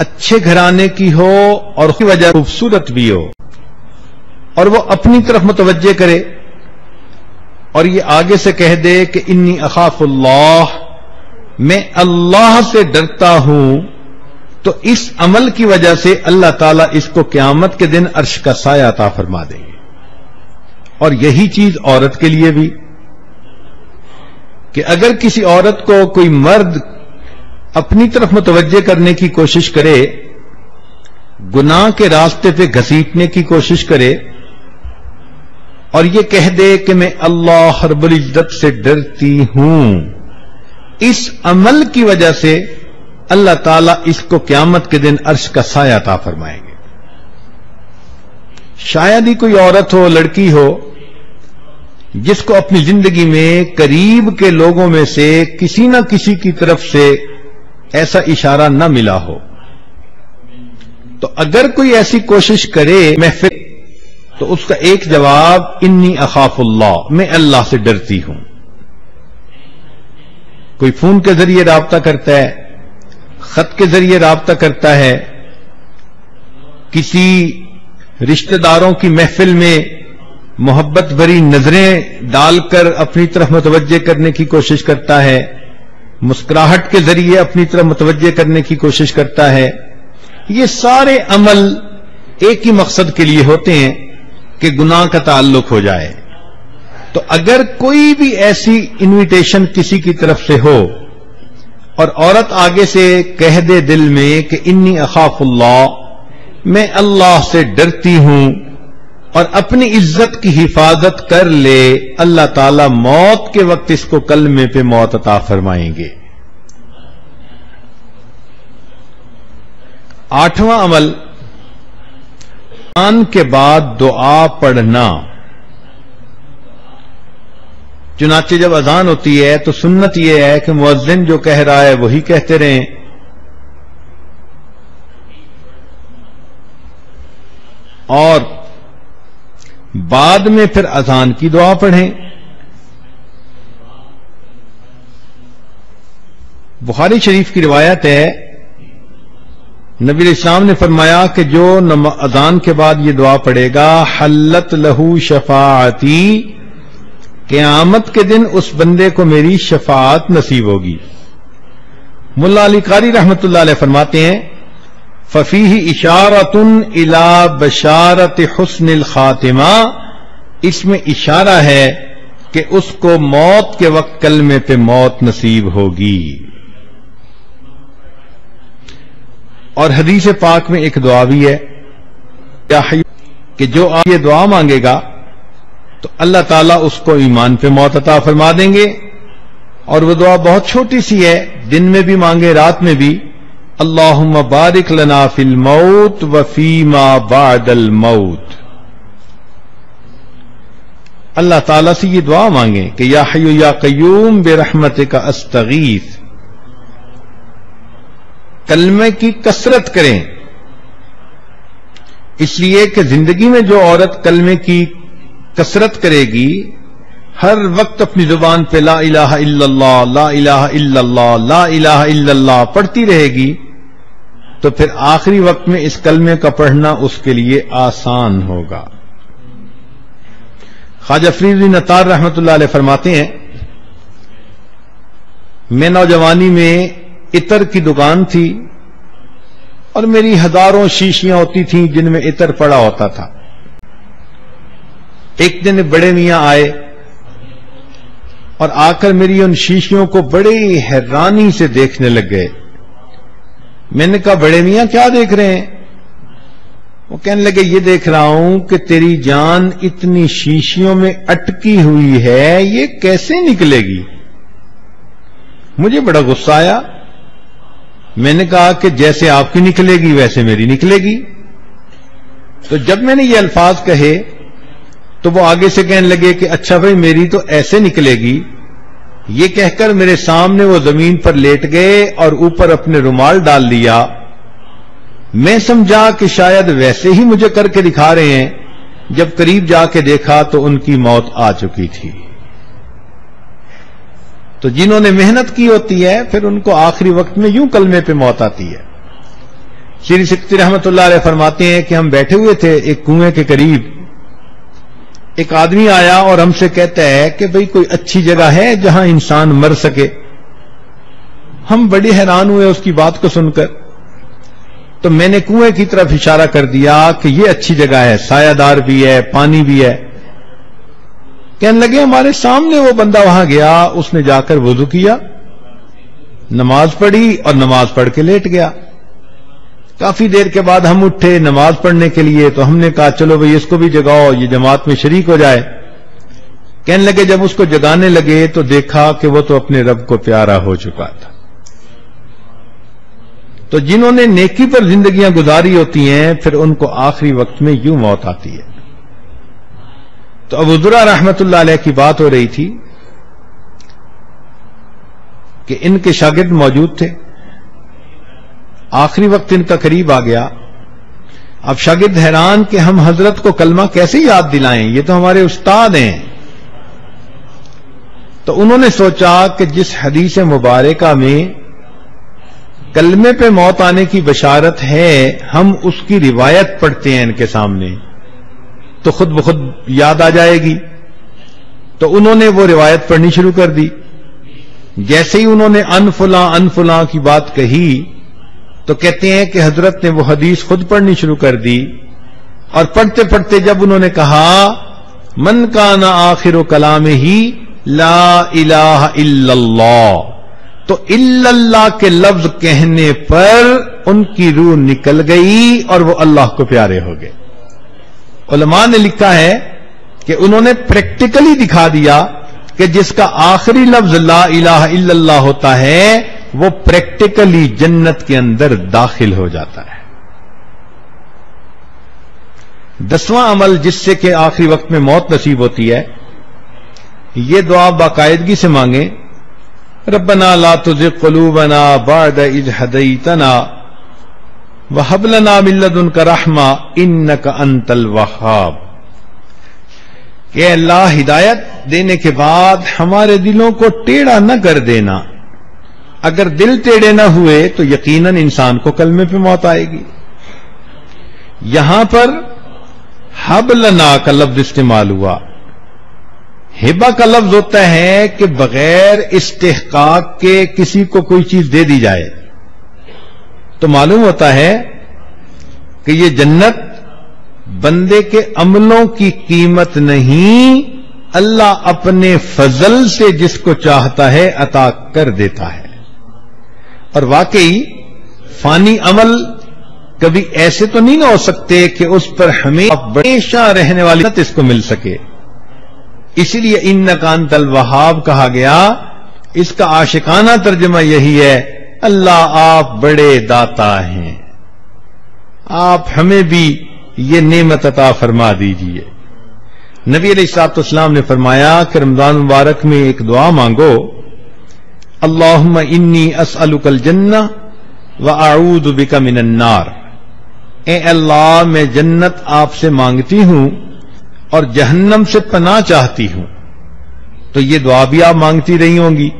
اچھے گھرانے کی ہو اور اس کی وجہ خوبصورت بھی ہو اور وہ اپنی طرف متوجہ کرے اور یہ آگے سے کہہ دے کہ انی اخاف اللہ، میں اللہ سے ڈرتا ہوں، تو اس عمل کی وجہ سے اللہ تعالیٰ اس کو قیامت کے دن عرش کا سایہ عطا فرما دیں گے۔ اور یہی چیز عورت کے لیے بھی، کہ اگر کسی عورت کو کوئی مرد اپنی طرف متوجہ کرنے کی کوشش کرے، گناہ کے راستے پہ گھسیٹنے کی کوشش کرے اور یہ کہہ دے کہ میں اللہ رب العزت سے ڈرتی ہوں، اس عمل کی وجہ سے اللہ تعالیٰ اس کو قیامت کے دن عرش کا سایہ عطا فرمائیں گے۔ شاید ہی کوئی عورت ہو، لڑکی ہو، جس کو اپنی زندگی میں قریب کے لوگوں میں سے کسی نہ کسی کی طرف سے ایسا اشارہ نہ ملا ہو، تو اگر کوئی ایسی کوشش کرے محفل، تو اس کا ایک جواب انی اخاف اللہ، میں اللہ سے ڈرتی ہوں۔ کوئی فون کے ذریعے رابطہ کرتا ہے، خط کے ذریعے رابطہ کرتا ہے، کسی رشتہ داروں کی محفل میں محبت بھری نظریں ڈال کر اپنی طرف متوجہ کرنے کی کوشش کرتا ہے، مسکراہٹ کے ذریعے اپنی طرف متوجہ کرنے کی کوشش کرتا ہے، یہ سارے عمل ایک ہی مقصد کے لیے ہوتے ہیں کہ گناہ کا تعلق ہو جائے۔ تو اگر کوئی بھی ایسی انویٹیشن کسی کی طرف سے ہو اور عورت آگے سے کہہ دے دل میں کہ انی اخاف اللہ، میں اللہ سے ڈرتی ہوں، اور اپنی عزت کی حفاظت کر لے، اللہ تعالی موت کے وقت اس کو کلمے پہ موت عطا فرمائیں گے۔ آٹھواں عمل، آن کے بعد دعا پڑھنا۔ چنانچہ جب اذان ہوتی ہے تو سنت یہ ہے کہ مؤذن جو کہہ رہا ہے وہی کہتے رہیں، اور بعد میں پھر اذان کی دعا پڑھیں۔ بخاری شریف کی روایت ہے، نبی علیہ السلام نے فرمایا کہ جو اذان کے بعد یہ دعا پڑھے گا، حلت لہو شفاعتی، قیامت کے دن اس بندے کو میری شفاعت نصیب ہوگی۔ ملا علی قاری رحمت اللہ علیہ فرماتے ہیں، ففیہ اشارۃ الی بشارت حسن الخاتمہ، اس میں اشارہ ہے کہ اس کو موت کے وقت کلمے پہ موت نصیب ہوگی۔ اور حدیث پاک میں ایک دعا بھی ہے کہ جو آپ یہ دعا مانگے گا تو اللہ تعالیٰ اس کو ایمان پہ موت عطا فرما دیں گے، اور وہ دعا بہت چھوٹی سی ہے، دن میں بھی مانگے رات میں بھی، اللہم بارک لنا فی الموت وفیما بعد الموت۔ اللہ تعالیٰ سے یہ دعا مانگیں کہ یا حی یا قیوم برحمتک استغیث، کلمے کی کثرت کریں، اس لیے کہ زندگی میں جو عورت کلمے کی کثرت کرے گی، ہر وقت اپنی زبان پہ لا الہ الا اللہ لا الہ الا اللہ لا الہ الا اللہ پڑھتی رہے گی، تو پھر آخری وقت میں اس کلمے کا پڑھنا اس کے لیے آسان ہوگا۔ خواجہ فرید بن عطار رحمت اللہ علیہ فرماتے ہیں، میں نوجوانی میں عطر کی دکان تھی اور میری ہزاروں شیشیاں ہوتی تھیں جن میں عطر پڑا ہوتا تھا۔ ایک دن بڑے میاں آئے اور آ کر میری ان شیشیوں کو بڑی حیرانی سے دیکھنے لگ گئے۔ میں نے کہا بڑے میاں کیا دیکھ رہے ہیں؟ وہ کہنے لگے یہ دیکھ رہا ہوں کہ تیری جان اتنی شیشیوں میں اٹکی ہوئی ہے، یہ کیسے نکلے گی؟ مجھے بڑا غصہ آیا، میں نے کہا کہ جیسے آپ کی نکلے گی ویسے میری نکلے گی۔ تو جب میں نے یہ الفاظ کہے تو وہ آگے سے کہنے لگے کہ اچھا بھائی میری تو ایسے نکلے گی۔ یہ کہہ کر میرے سامنے وہ زمین پر لیٹ گئے اور اوپر اپنے رومال ڈال لیا۔ میں سمجھا کہ شاید ویسے ہی مجھے کر کے دکھا رہے ہیں، جب قریب جا کے دیکھا تو ان کی موت آ چکی تھی۔ تو جنہوں نے محنت کی ہوتی ہے پھر ان کو آخری وقت میں یوں کلمے پہ موت آتی ہے۔ شیری سکتی رحمت اللہ علیہ فرماتے ہیں کہ ہم بیٹھے ہوئے تھے ایک کنویں کے قریب، ایک آدمی آیا اور ہم سے کہتا ہے کہ بھئی کوئی اچھی جگہ ہے جہاں انسان مر سکے. ہم بڑی حیران ہوئے اس کی بات کو سن کر، تو میں نے کنویں کی طرف اشارہ کر دیا کہ یہ اچھی جگہ ہے، سایہ دار بھی ہے، پانی بھی ہے. کہنے لگے ہمارے سامنے وہ بندہ وہاں گیا، اس نے جا کر وضو کیا، نماز پڑھی اور نماز پڑھ کے لیٹ گیا. کافی دیر کے بعد ہم اٹھے نماز پڑھنے کے لیے، تو ہم نے کہا چلو بھئی اس کو بھی جگاؤ، یہ جماعت میں شریک ہو جائے. کہنے لگے جب اس کو جگانے لگے تو دیکھا کہ وہ تو اپنے رب کو پیارا ہو چکا تھا. تو جنہوں نے نیکی پر زندگیاں گزاری ہوتی ہیں پھر ان کو آخری وقت میں یوں موت آتی ہے. تو ابو ذرہ رحمت اللہ علیہ کی بات ہو رہی تھی کہ ان کے شاگرد موجود تھے، آخری وقت ان کا قریب آ گیا. اب شاگرد حیران کہ ہم حضرت کو کلمہ کیسے یاد دلائیں، یہ تو ہمارے استاد ہیں. تو انہوں نے سوچا کہ جس حدیث مبارکہ میں کلمے پہ موت آنے کی بشارت ہے، ہم اس کی روایت پڑھتے ہیں ان کے سامنے تو خود بخود یاد آ جائے گی. تو انہوں نے وہ روایت پڑھنی شروع کر دی. جیسے ہی انہوں نے ان فلاں ان فلاں کی بات کہی تو کہتے ہیں کہ حضرت نے وہ حدیث خود پڑھنی شروع کر دی، اور پڑھتے پڑھتے جب انہوں نے کہا من کان آخر کلامہ لا الہ الا اللہ، تو الا اللہ کے لفظ کہنے پر ان کی روح نکل گئی اور وہ اللہ کو پیارے ہو گئے. علماء نے لکھا ہے کہ انہوں نے پریکٹیکلی دکھا دیا کہ جس کا آخری لفظ لا الہ الا اللہ ہوتا ہے وہ پریکٹیکلی جنت کے اندر داخل ہو جاتا ہے. دسواں عمل جس سے کہ آخری وقت میں موت نصیب ہوتی ہے، یہ دعا باقاعدگی سے مانگیں، ربنا لا تزغ قلوبنا بعد اذ ہدیتنا وہب لنا من لدنک رحمہ انک انت الوہاب. کہ اللہ ہدایت دینے کے بعد ہمارے دلوں کو ٹیڑھا نہ کر دینا. اگر دل ٹیڑھے نہ ہوئے تو یقیناً انسان کو کلمے پہ موت آئے گی. یہاں پر حب لنا کا لفظ استعمال ہوا. ہبہ کا لفظ ہوتا ہے کہ بغیر استحقاق کے کسی کو کوئی چیز دے دی جائے. تو معلوم ہوتا ہے کہ یہ جنت بندے کے عملوں کی قیمت نہیں، اللہ اپنے فضل سے جس کو چاہتا ہے عطا کر دیتا ہے. اور واقعی فانی عمل کبھی ایسے تو نہیں نہ ہو سکتے کہ اس پر ہمیشہ رہنے والی جنت اس کو مل سکے. اسی لیے انک انت الوہاب کہا گیا. اس کا عاشقانہ ترجمہ یہی ہے، اللہ آپ بڑے داتا ہیں، آپ ہمیں بھی یہ نعمت عطا فرما دیجئے. نبی علیہ الصلوۃ والسلام نے فرمایا کہ رمضان مبارک میں ایک دعا مانگو، اللہم انی اسألک الجنہ واعوذ بک من النار. اے اللہ میں جنت آپ سے مانگتی ہوں اور جہنم سے پناہ چاہتی ہوں. تو یہ دعا بھی آپ مانگتی رہی ہوں گی.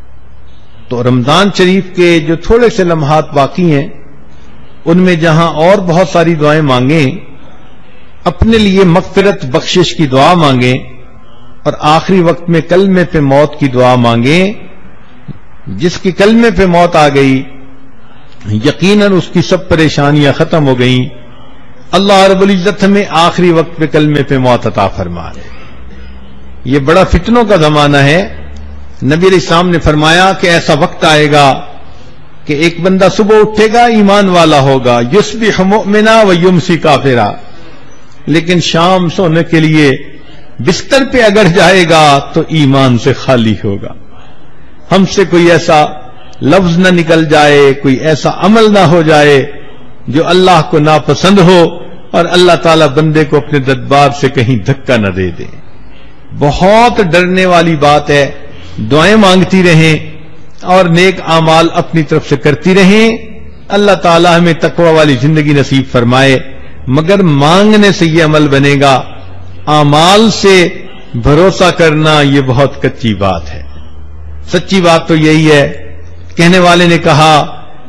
تو رمضان شریف کے جو تھوڑے سے لمحات باقی ہیں ان میں جہاں اور بہت ساری دعائیں مانگیں، اپنے لیے مغفرت بخشش کی دعا مانگیں، اور آخری وقت میں کلمے پہ موت کی دعا مانگیں. جس کی کلمے پہ موت آ گئی یقیناً اس کی سب پریشانیاں ختم ہو گئیں. اللہ رب العزت ہمیں آخری وقت پہ کلمے پہ موت عطا فرما دے. یہ بڑا فتنوں کا زمانہ ہے. نبی علیہ السلام نے فرمایا کہ ایسا وقت آئے گا کہ ایک بندہ صبح اٹھے گا ایمان والا ہوگا، یصبح مؤمنا و یمسی کافرا، لیکن شام سونے کے لیے بستر پہ اگر جائے گا تو ایمان سے خالی ہوگا. ہم سے کوئی ایسا لفظ نہ نکل جائے، کوئی ایسا عمل نہ ہو جائے جو اللہ کو ناپسند ہو اور اللہ تعالیٰ بندے کو اپنے دربار سے کہیں دھکا نہ دے دے. بہت ڈرنے والی بات ہے. دعائیں مانگتی رہیں اور نیک اعمال اپنی طرف سے کرتی رہیں. اللہ تعالیٰ ہمیں تقوی والی زندگی نصیب فرمائے. مگر مانگنے سے یہ عمل بنے گا، اعمال سے بھروسہ کرنا یہ بہت کچی بات ہے. سچی بات تو یہی ہے. کہنے والے نے کہا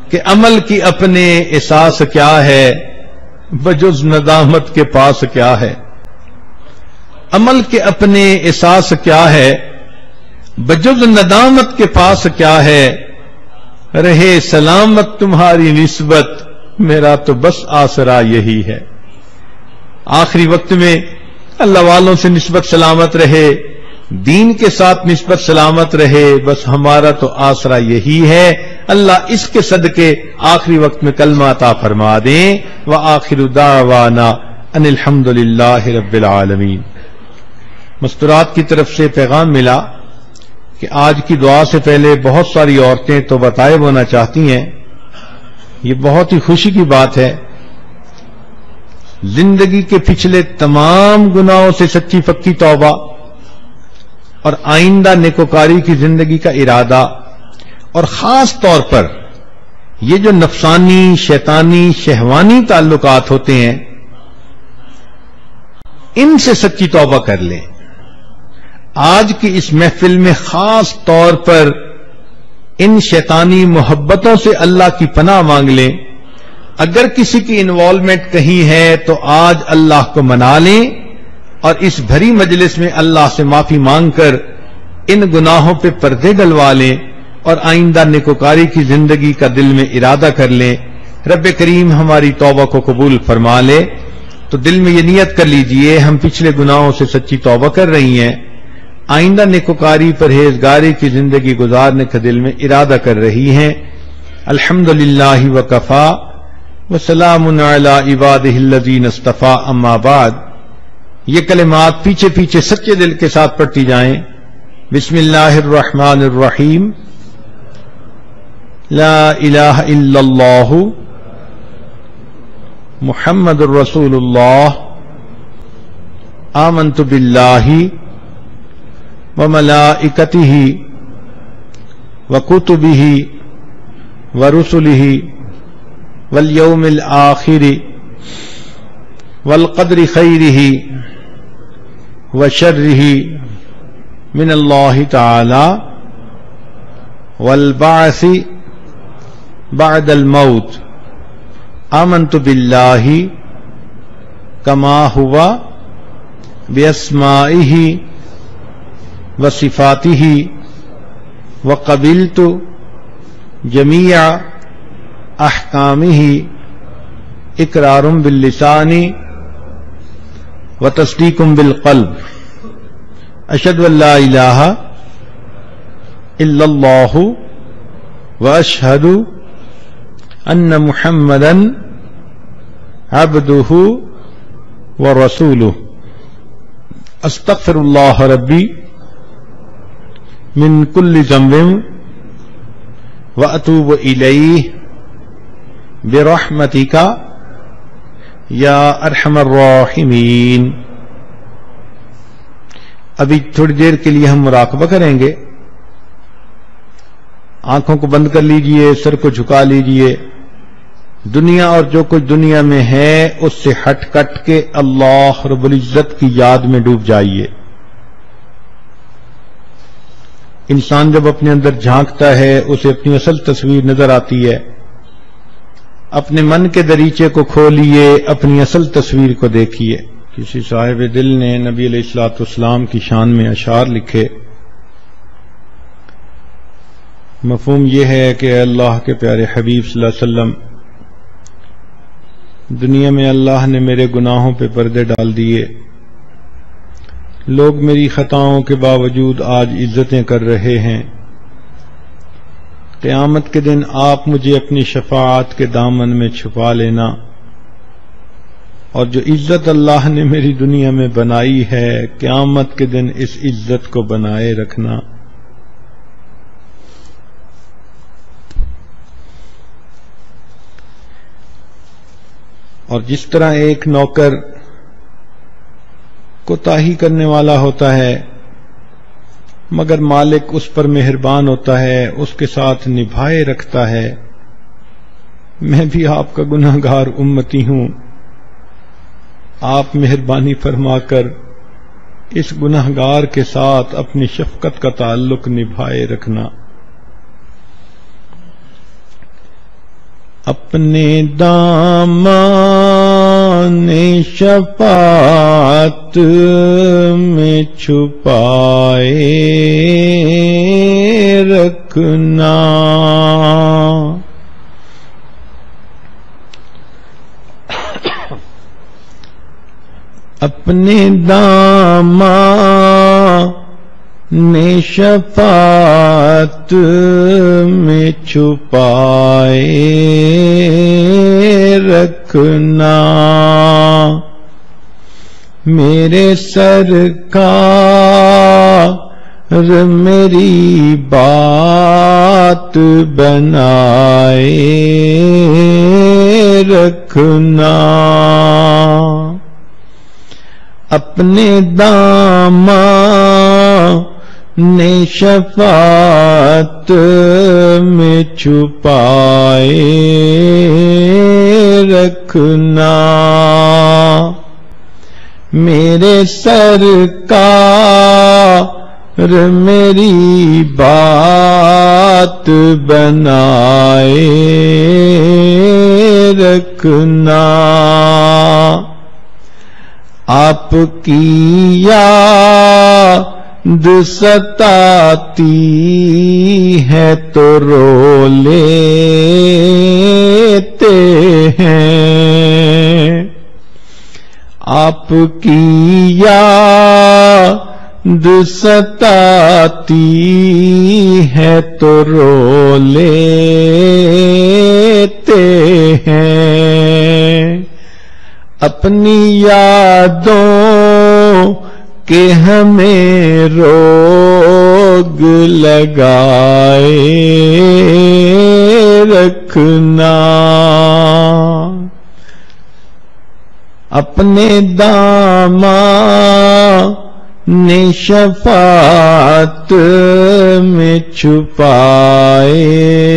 کہ عمل کی اپنے احساس کیا ہے بجز ندامت کے پاس کیا ہے. عمل کے اپنے احساس کیا ہے بجز ندامت کے پاس کیا ہے. رہے سلامت تمہاری نسبت میرا تو بس آسرا یہی ہے. آخری وقت میں اللہ والوں سے نسبت سلامت رہے, دین کے ساتھ نسبت سلامت رہے, بس ہمارا تو آسرا یہی ہے. اللہ اس کے صدقے آخری وقت میں کلمہ عطا فرما دیں. وآخر دعوانا ان الحمد للہ رب العالمین. مستورات کی طرف سے پیغام ملا کہ آج کی دعا سے پہلے بہت ساری عورتیں تو بتائے ہونا چاہتی ہیں. یہ بہت ہی خوشی کی بات ہے. زندگی کے پچھلے تمام گناہوں سے سچی پکی توبہ اور آئندہ نیکوکاری کی زندگی کا ارادہ, اور خاص طور پر یہ جو نفسانی شیطانی شہوانی تعلقات ہوتے ہیں ان سے سچی توبہ کر لیں. آج کی اس محفل میں خاص طور پر ان شیطانی محبتوں سے اللہ کی پناہ مانگ لیں. اگر کسی کی انوالومنٹ کہیں ہے تو آج اللہ کو منا لیں اور اس بھری مجلس میں اللہ سے معافی مانگ کر ان گناہوں پہ پردے ڈلوا لیں اور آئندہ نیکوکاری کی زندگی کا دل میں ارادہ کر لیں. رب کریم ہماری توبہ کو قبول فرما لے. تو دل میں یہ نیت کر لیجئے ہم پچھلے گناہوں سے سچی توبہ کر رہی ہیں, آئندہ نیکوکاری پرہیزگاری کی زندگی گزارنے کا دل میں ارادہ کر رہی ہیں. الحمدللہ وکفا وسلام علی عبادہ الذین اصطفیٰ. اما بعد, یہ کلمات پیچھے پیچھے سچے دل کے ساتھ پڑھتی جائیں. بسم اللہ الرحمن الرحیم. لا الہ الا اللہ محمد الرسول اللہ. آمنت باللہ وملائکتہ وکتبہ ورسلہ والیوم الآخر والقدر خیرہ وشرہ من اللہ تعالی والبعث بعد الموت. آمنت باللہ کما ہوا باسمائہ وصفاتہ وقبلت جمیع احکامہ اقرار باللسان وتصدیق بالقلب. اشہد ان لا الہ الا اللہ واشہد ان محمدا عبدہ ورسولہ. استغفر اللہ ربی من کل ذنب واتوب الیہ برحمتک یا ارحم الراحمین. ابھی تھوڑی دیر کے لیے ہم مراقبہ کریں گے. آنکھوں کو بند کر لیجئے, سر کو جھکا لیجئے. دنیا اور جو کچھ دنیا میں ہے اس سے ہٹ کٹ کے اللہ رب العزت کی یاد میں ڈوب جائیے. انسان جب اپنے اندر جھانکتا ہے اسے اپنی اصل تصویر نظر آتی ہے. اپنے من کے دریچے کو کھولیے, اپنی اصل تصویر کو دیکھیے. کسی صاحب دل نے نبی علیہ الصلوۃ والسلام کی شان میں اشعار لکھے. مفہوم یہ ہے کہ اللہ کے پیارے حبیب صلی اللہ علیہ وسلم, دنیا میں اللہ نے میرے گناہوں پہ پردے ڈال دیے. لوگ میری خطاؤں کے باوجود آج عزتیں کر رہے ہیں. قیامت کے دن آپ مجھے اپنی شفاعت کے دامن میں چھپا لینا, اور جو عزت اللہ نے میری دنیا میں بنائی ہے قیامت کے دن اس عزت کو بنائے رکھنا. اور جس طرح ایک نوکر کوتاہی کرنے والا ہوتا ہے مگر مالک اس پر مہربان ہوتا ہے, اس کے ساتھ نبھائے رکھتا ہے, میں بھی آپ کا گناہ گار امتی ہوں. آپ مہربانی فرما کر اس گناہ گار کے ساتھ اپنی شفقت کا تعلق نبھائے رکھنا. اپنے دامان شفاعت میں چھپائے رکھنا، اپنے دامان شفاعت میں چھپائے رکھنا، میرے سرکار میری بات بنائے رکھنا، اپنے دامان شفاعت میں چھپائے رکھنا، میرے سرکار میری بات بنائے رکھنا، آپ کی یاد ستاتی ہے تو رو لیتے ہیں، آپ کی یاد ستاتی ہے تو رو لیتے ہیں، اپنی یادوں کے ہمیں روگ لگائے رکھنا، اپنے دامان شفاعت میں چھپائے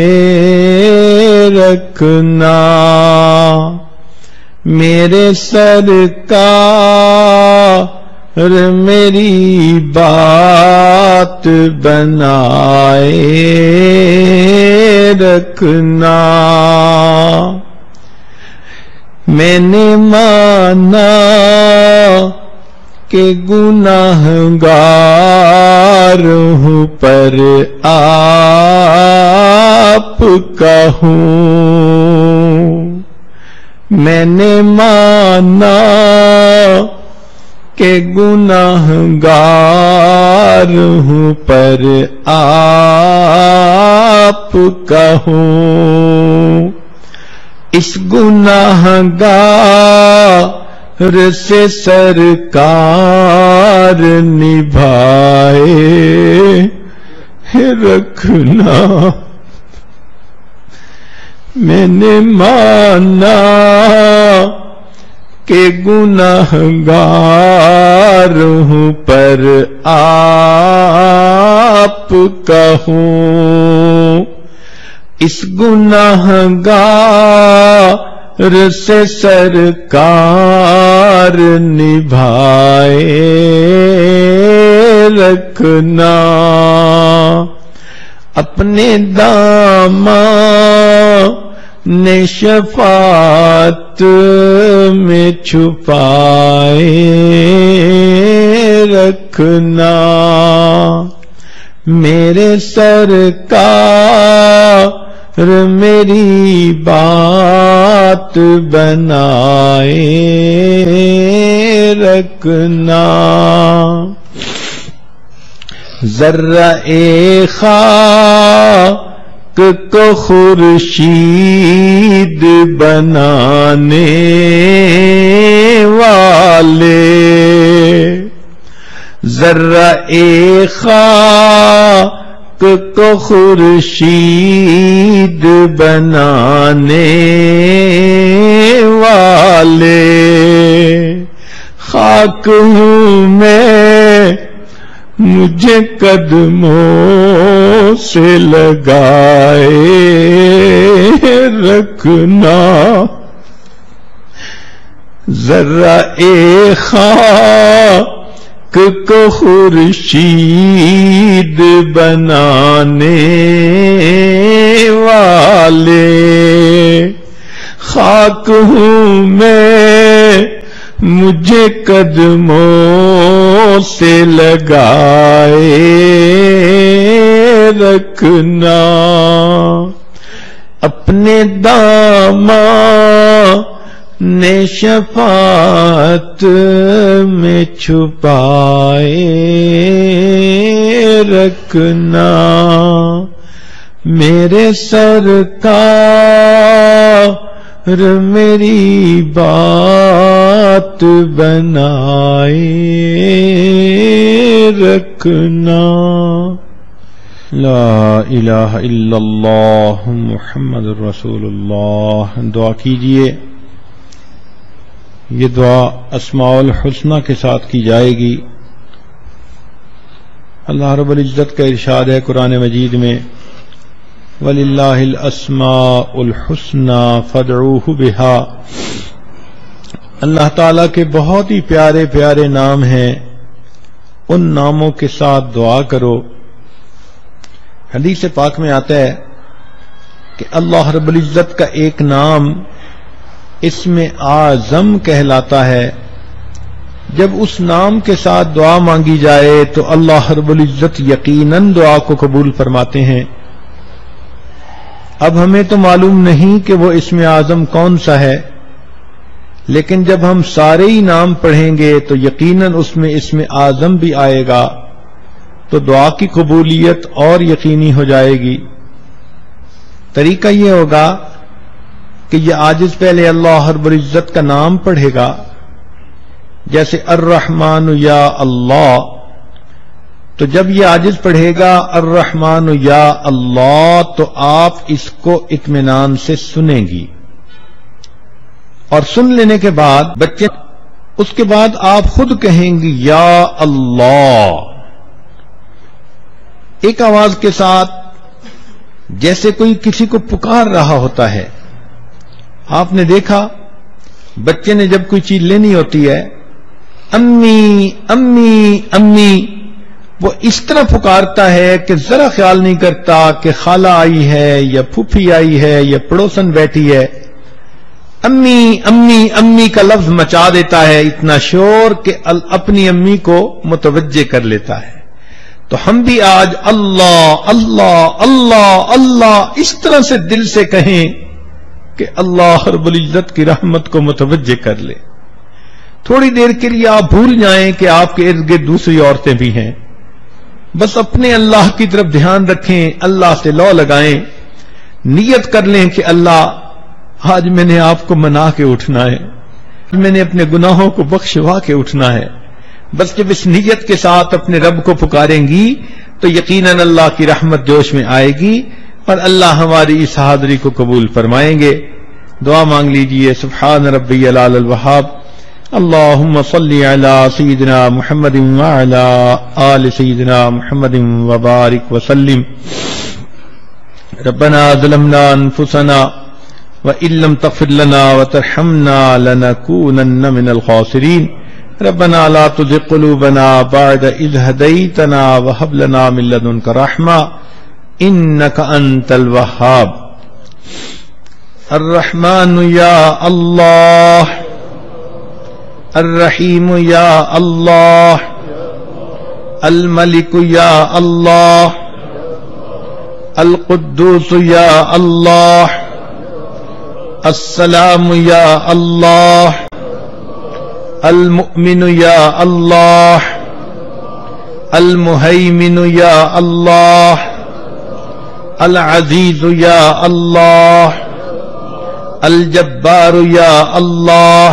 رکھنا، میرے سرکار میری بات بنائے رکھنا، میں نے مانا کہ گناہگار ہوں پر آپ کا ہوں، میں نے مانا کہ گناہگار ہوں پر آپ کا ہوں، اس گناہگار سے سرکار نبھائے رکھنا، میں نے مانا کہ گناہگار ہوں پر آپ کا ہوں، اس گناہگار سے سرکار نبھائے رکھنا، اپنے دامان شفاعت میں چھپائے رکھنا، میرے سرکار میری بات بنائے رکھنا، ذرہ خاک کو خورشید بنانے والے، ذرہ خاک کو خورشید بنانے والے، خاک ہوں میں مجھے قدموں سے لگائے رکھنا، ذرہ خاک کو خورشید بنانے والے، خاک ہوں میں مجھے قدموں سے لگائے رکھنا، اپنے دامن شفاعت میں چھپائے رکھنا، میرے سرکار میری بات بنائے رکھنا۔ لا الہ الا اللہ محمد رسول اللہ۔ دعا کیجئے، یہ دعا اسماء الحسنہ کے ساتھ کی جائے گی۔ اللہ رب العزت کا ارشاد ہے قرآن مجید میں، وَلِلَّهِ الْأَسْمَاءُ الْحُسْنَى فَادْعُوهُ بِهَا۔ اللہ تعالیٰ کے بہت ہی پیارے پیارے نام ہیں، ان ناموں کے ساتھ دعا کرو۔ حدیث پاک میں آتا ہے کہ اللہ رب العزت کا ایک نام اسم اعظم کہلاتا ہے، جب اس نام کے ساتھ دعا مانگی جائے تو اللہ رب العزت یقیناً دعا کو قبول فرماتے ہیں۔ اب ہمیں تو معلوم نہیں کہ وہ اسم اعظم کون سا ہے، لیکن جب ہم سارے ہی نام پڑھیں گے تو یقیناً اس میں اسم اعظم بھی آئے گا، تو دعا کی قبولیت اور یقینی ہو جائے گی۔ طریقہ یہ ہوگا کہ یہ عاجز پہلے اللہ رب العزت کا نام پڑھے گا، جیسے الرحمن یا اللہ، تو جب یہ عاجز پڑھے گا الرحمن یا اللہ تو آپ اس کو اطمینان سے سنیں گی، اور سن لینے کے بعد بچے اس کے بعد آپ خود کہیں گی یا اللہ، ایک آواز کے ساتھ، جیسے کوئی کسی کو پکار رہا ہوتا ہے۔ آپ نے دیکھا بچے نے جب کوئی چیز لینی ہوتی ہے، امی امی امی، وہ اس طرح پکارتا ہے کہ ذرا خیال نہیں کرتا کہ خالہ آئی ہے یا پھوپھی آئی ہے یا پڑوسن بیٹھی ہے، امی امی امی کا لفظ مچا دیتا ہے، اتنا شور کہ اپنی امی کو متوجہ کر لیتا ہے۔ تو ہم بھی آج اللہ اللہ اللہ اللہ اس طرح سے دل سے کہیں کہ اللہ رب العزت کی رحمت کو متوجہ کر لے۔ تھوڑی دیر کے لیے آپ بھول جائیں کہ آپ کے ارد گرد دوسری عورتیں بھی ہیں، بس اپنے اللہ کی طرف دھیان رکھیں، اللہ سے لو لگائیں، نیت کر لیں کہ اللہ آج میں نے آپ کو منا کے اٹھنا ہے، میں نے اپنے گناہوں کو بخشوا کے اٹھنا ہے۔ بس جب اس نیت کے ساتھ اپنے رب کو پکاریں گی تو یقیناً اللہ کی رحمت جوش میں آئے گی اور اللہ ہماری اس حاضری کو قبول فرمائیں گے۔ دعا مانگ لیجئے، سبحان ربی العلی الوہاب، اللہم صلی علی سیدنا محمد وعلی آل سیدنا محمد وبارک وسلم۔ ربنا ظلمنا انفسنا وإن لم تغفر لنا وترحمنا لنكونن من الخاسرين، ربنا لا تزغ قلوبنا بعد إذ هديتنا وهب لنا من لدنك رحمة إنك أنت الوهاب۔ الرحمن يا الله، الرحيم يا الله، الملك يا الله، القدوس يا الله، السلام يا الله، المؤمن يا الله، المهيمن يا الله، العزيز يا الله، الجبار يا الله،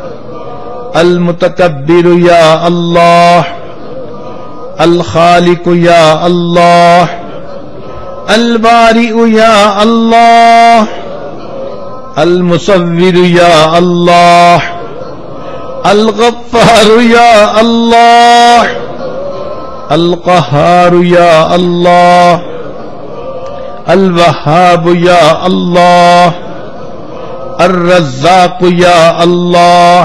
المتكبر يا الله، الخالق يا الله، البارئ يا الله، المصور يا الله، الغفار يا الله، القهار يا الله، الوهاب يا الله، الرزاق يا الله،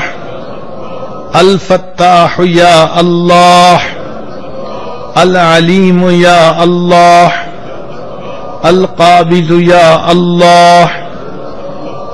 الفتاح يا الله، العليم يا الله، القابض يا الله،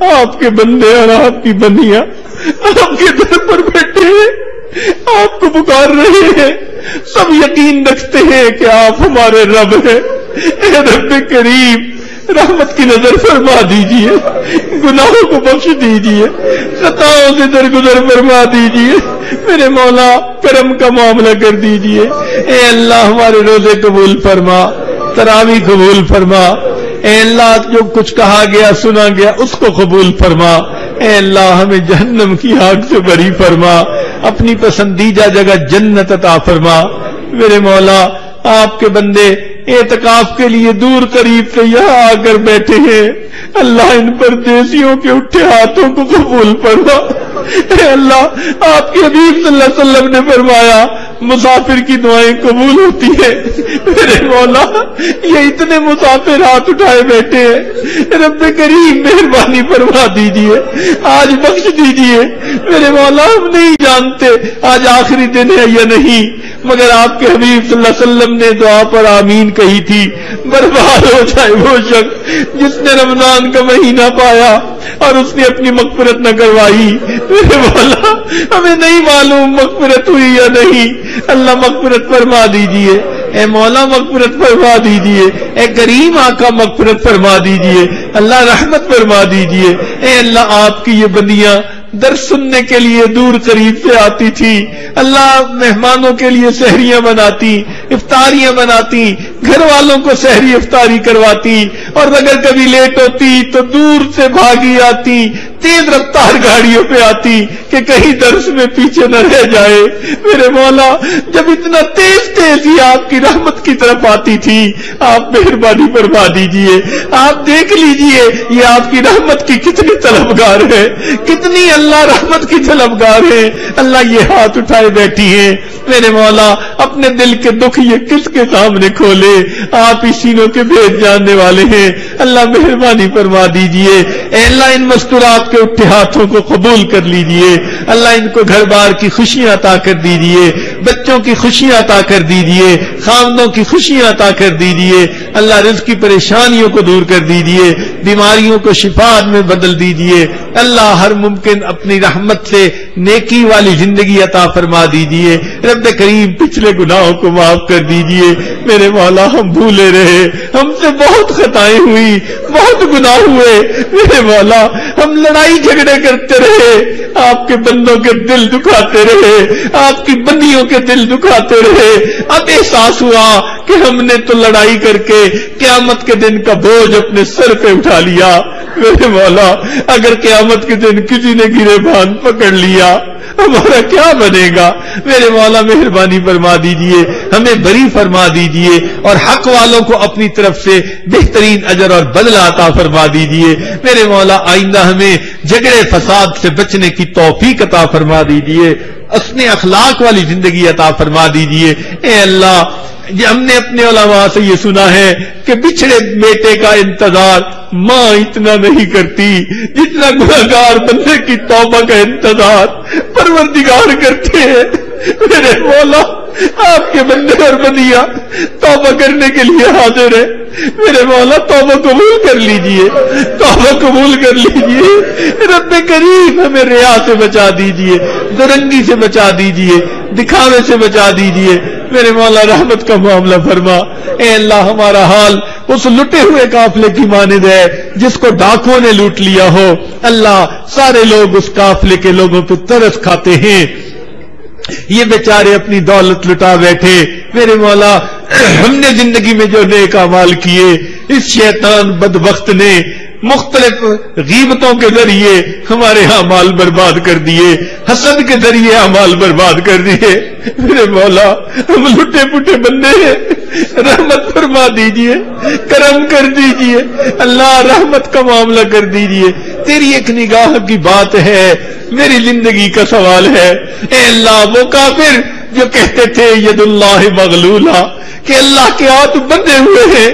آپ کے بندے اور آپ کی بندیاں آپ کے در پر بیٹھے ہیں، آپ کو پکار رہے ہیں، سب یقین رکھتے ہیں کہ آپ ہمارے رب ہیں۔ اے رب کریم رحمت کی نظر فرما دیجئے، گناہوں کو بخش دیجئے، خطاؤں سے درگزر فرما دیجئے، میرے مولا کرم کا معاملہ کر دیجئے۔ اے اللہ ہمارے روزے قبول فرما، تراویح قبول فرما، اے اللہ جو کچھ کہا گیا سنا گیا اس کو قبول فرما، اے اللہ ہمیں جہنم کی آگ سے بری فرما، اپنی پسندیدہ جگہ جنت عطا فرما۔ میرے مولا آپ کے بندے اعتکاف کے لیے دور قریب سے یہاں آ کر بیٹھے ہیں، اللہ ان پردیسیوں کے اٹھے ہاتھوں کو قبول فرما۔ اے اللہ آپ کے حبیب صلی اللہ علیہ وسلم نے فرمایا مسافر کی دعائیں قبول ہوتی ہیں، میرے مولا یہ اتنے مسافر ہاتھ اٹھائے بیٹھے ہیں، رب کریم مہربانی فرما دیجئے، آج بخش دیجئے۔ میرے مولا ہم نہیں جانتے آج آخری دن ہے یا نہیں، مگر آپ کے حبیب صلی اللہ علیہ وسلم نے دعا پر آمین کہی تھی، برباد ہو جائے وہ شخص جس نے رمضان کا مہینہ پایا اور اس نے اپنی مغفرت نہ کروائی۔ میرے مولا ہمیں نہیں معلوم مغفرت ہوئی یا نہیں، اللہ مغفرت فرما دیجئے، اے مولا مغفرت فرما دیجئے، اے کریم آقا مغفرت فرما دیجئے، اللہ رحمت فرما دیجئے۔ اے اللہ آپ کی یہ بندیاں درس سننے کے لیے دور قریب سے آتی تھی، اللہ مہمانوں کے لیے سحریاں بناتی، افطاریاں بناتی، گھر والوں کو سحری افطاری کرواتی، اور اگر کبھی لیٹ ہوتی تو دور سے بھاگی آتی، تیز رفتار گاڑیوں پہ آتی کہ کہیں درس میں پیچھے نہ رہ جائے۔ میرے مولا جب اتنا تیز تیز ہی آپ کی رحمت کی طرف آتی تھی، آپ مہربانی فرما دیجئے، آپ دیکھ لیجئے یہ آپ کی رحمت کی کتنی طلبگار ہے، کتنی اللہ رحمت کی طلبگار ہے، اللہ یہ ہاتھ اٹھائے بیٹھی ہیں۔ میرے مولا اپنے دل کے دکھ یہ کس کے سامنے کھولے، آپ ہی سینوں کے بھید جاننے والے ہیں، اللہ مہربانی فرما دیجئے۔ اے اللہ ان مستورات کے اٹھے ہاتھوں کو قبول کر لیجئے، اللہ ان کو گھر بار کی خوشیاں عطا کر دیجئے، بچوں کی خوشیاں عطا کر دیجئے، خاندوں کی خوشیاں عطا کر دیجئے، اللہ رزق کی پریشانیوں کو دور کر دیجئے، بیماریوں کو شفاء میں بدل دیجئے، اللہ ہر ممکن اپنی رحمت سے نیکی والی زندگی عطا فرما دیجئے۔ رب کریم پچھلے گناہوں کو معاف کر دیجئے، میرے مولا ہم بھولے رہے، ہم سے بہت خطائیں ہوئی، بہت گناہ ہوئے، میرے مولا ہم لڑائی جھگڑے کرتے رہے، آپ کے بندوں کے دل دکھاتے رہے، آپ کی بندیوں کے دل دکھاتے رہے، اب احساس ہوا کہ ہم نے تو لڑائی کر کے قیامت کے دن کا بوجھ اپنے سر پہ اٹھا لیا۔ میرے مولا اگر قیامت کے دن کسی نے گرے بان پکڑ لیا ہمارا کیا بنے گا؟ میرے مولا مہربانی فرما دیجئے، ہمیں بری فرما دیجئے، اور حق والوں کو اپنی طرف سے بہترین اجر اور بدلہ عطا فرما دیجئے۔ میرے مولا آئندہ ہمیں جھگڑے فساد سے بچنے کی توفیق عطا فرما دیجئے، حسن اخلاق والی زندگی عطا فرما دیجئے۔ اے اللہ یہ ہم نے اپنے علماء سے یہ سنا ہے کہ بچھڑے بیٹے کا انتظار ماں اتنا نہیں کرتی جتنا گناہگار بندے کی توبہ کا انتظار پروردگار کرتے ہیں۔ میرے مولا آپ کے بندے اور بندیاں توبہ کرنے کے لیے حاضر ہیں، میرے مولا توبہ قبول کر لیجئے، توبہ قبول کر لیجئے۔ رب کریم ہمیں ریا سے بچا دیجئے، درنگی سے بچا دیجئے، دکھاوے سے بچا دیجئے، میرے مولا رحمت کا معاملہ فرما۔ اے اللہ ہمارا حال اس لٹے ہوئے قافلے کی مانند ہے جس کو ڈاکوؤں نے لوٹ لیا ہو، اللہ سارے لوگ اس قافلے کے لوگوں پہ ترس کھاتے ہیں، یہ بیچارے اپنی دولت لٹا بیٹھے، میرے مولا ہم نے زندگی میں جو نیک اعمال کیے اس شیطان بدبخت نے مختلف غیبتوں کے ذریعے ہمارے اعمال برباد کر دیے، حسد کے ذریعے اعمال برباد کر دیے۔ میرے مولا ہم لٹے پٹے بندے ہیں، رحمت فرما دیجئے، کرم کر دیجئے، اللہ رحمت کا معاملہ کر دیجئے۔ تیری ایک نگاہ کی بات ہے، میری زندگی کا سوال ہے۔ اے اللہ وہ کافر جو کہتے تھے ید اللہ مغلولہ کہ اللہ کے ہاتھ بندھے ہوئے ہیں،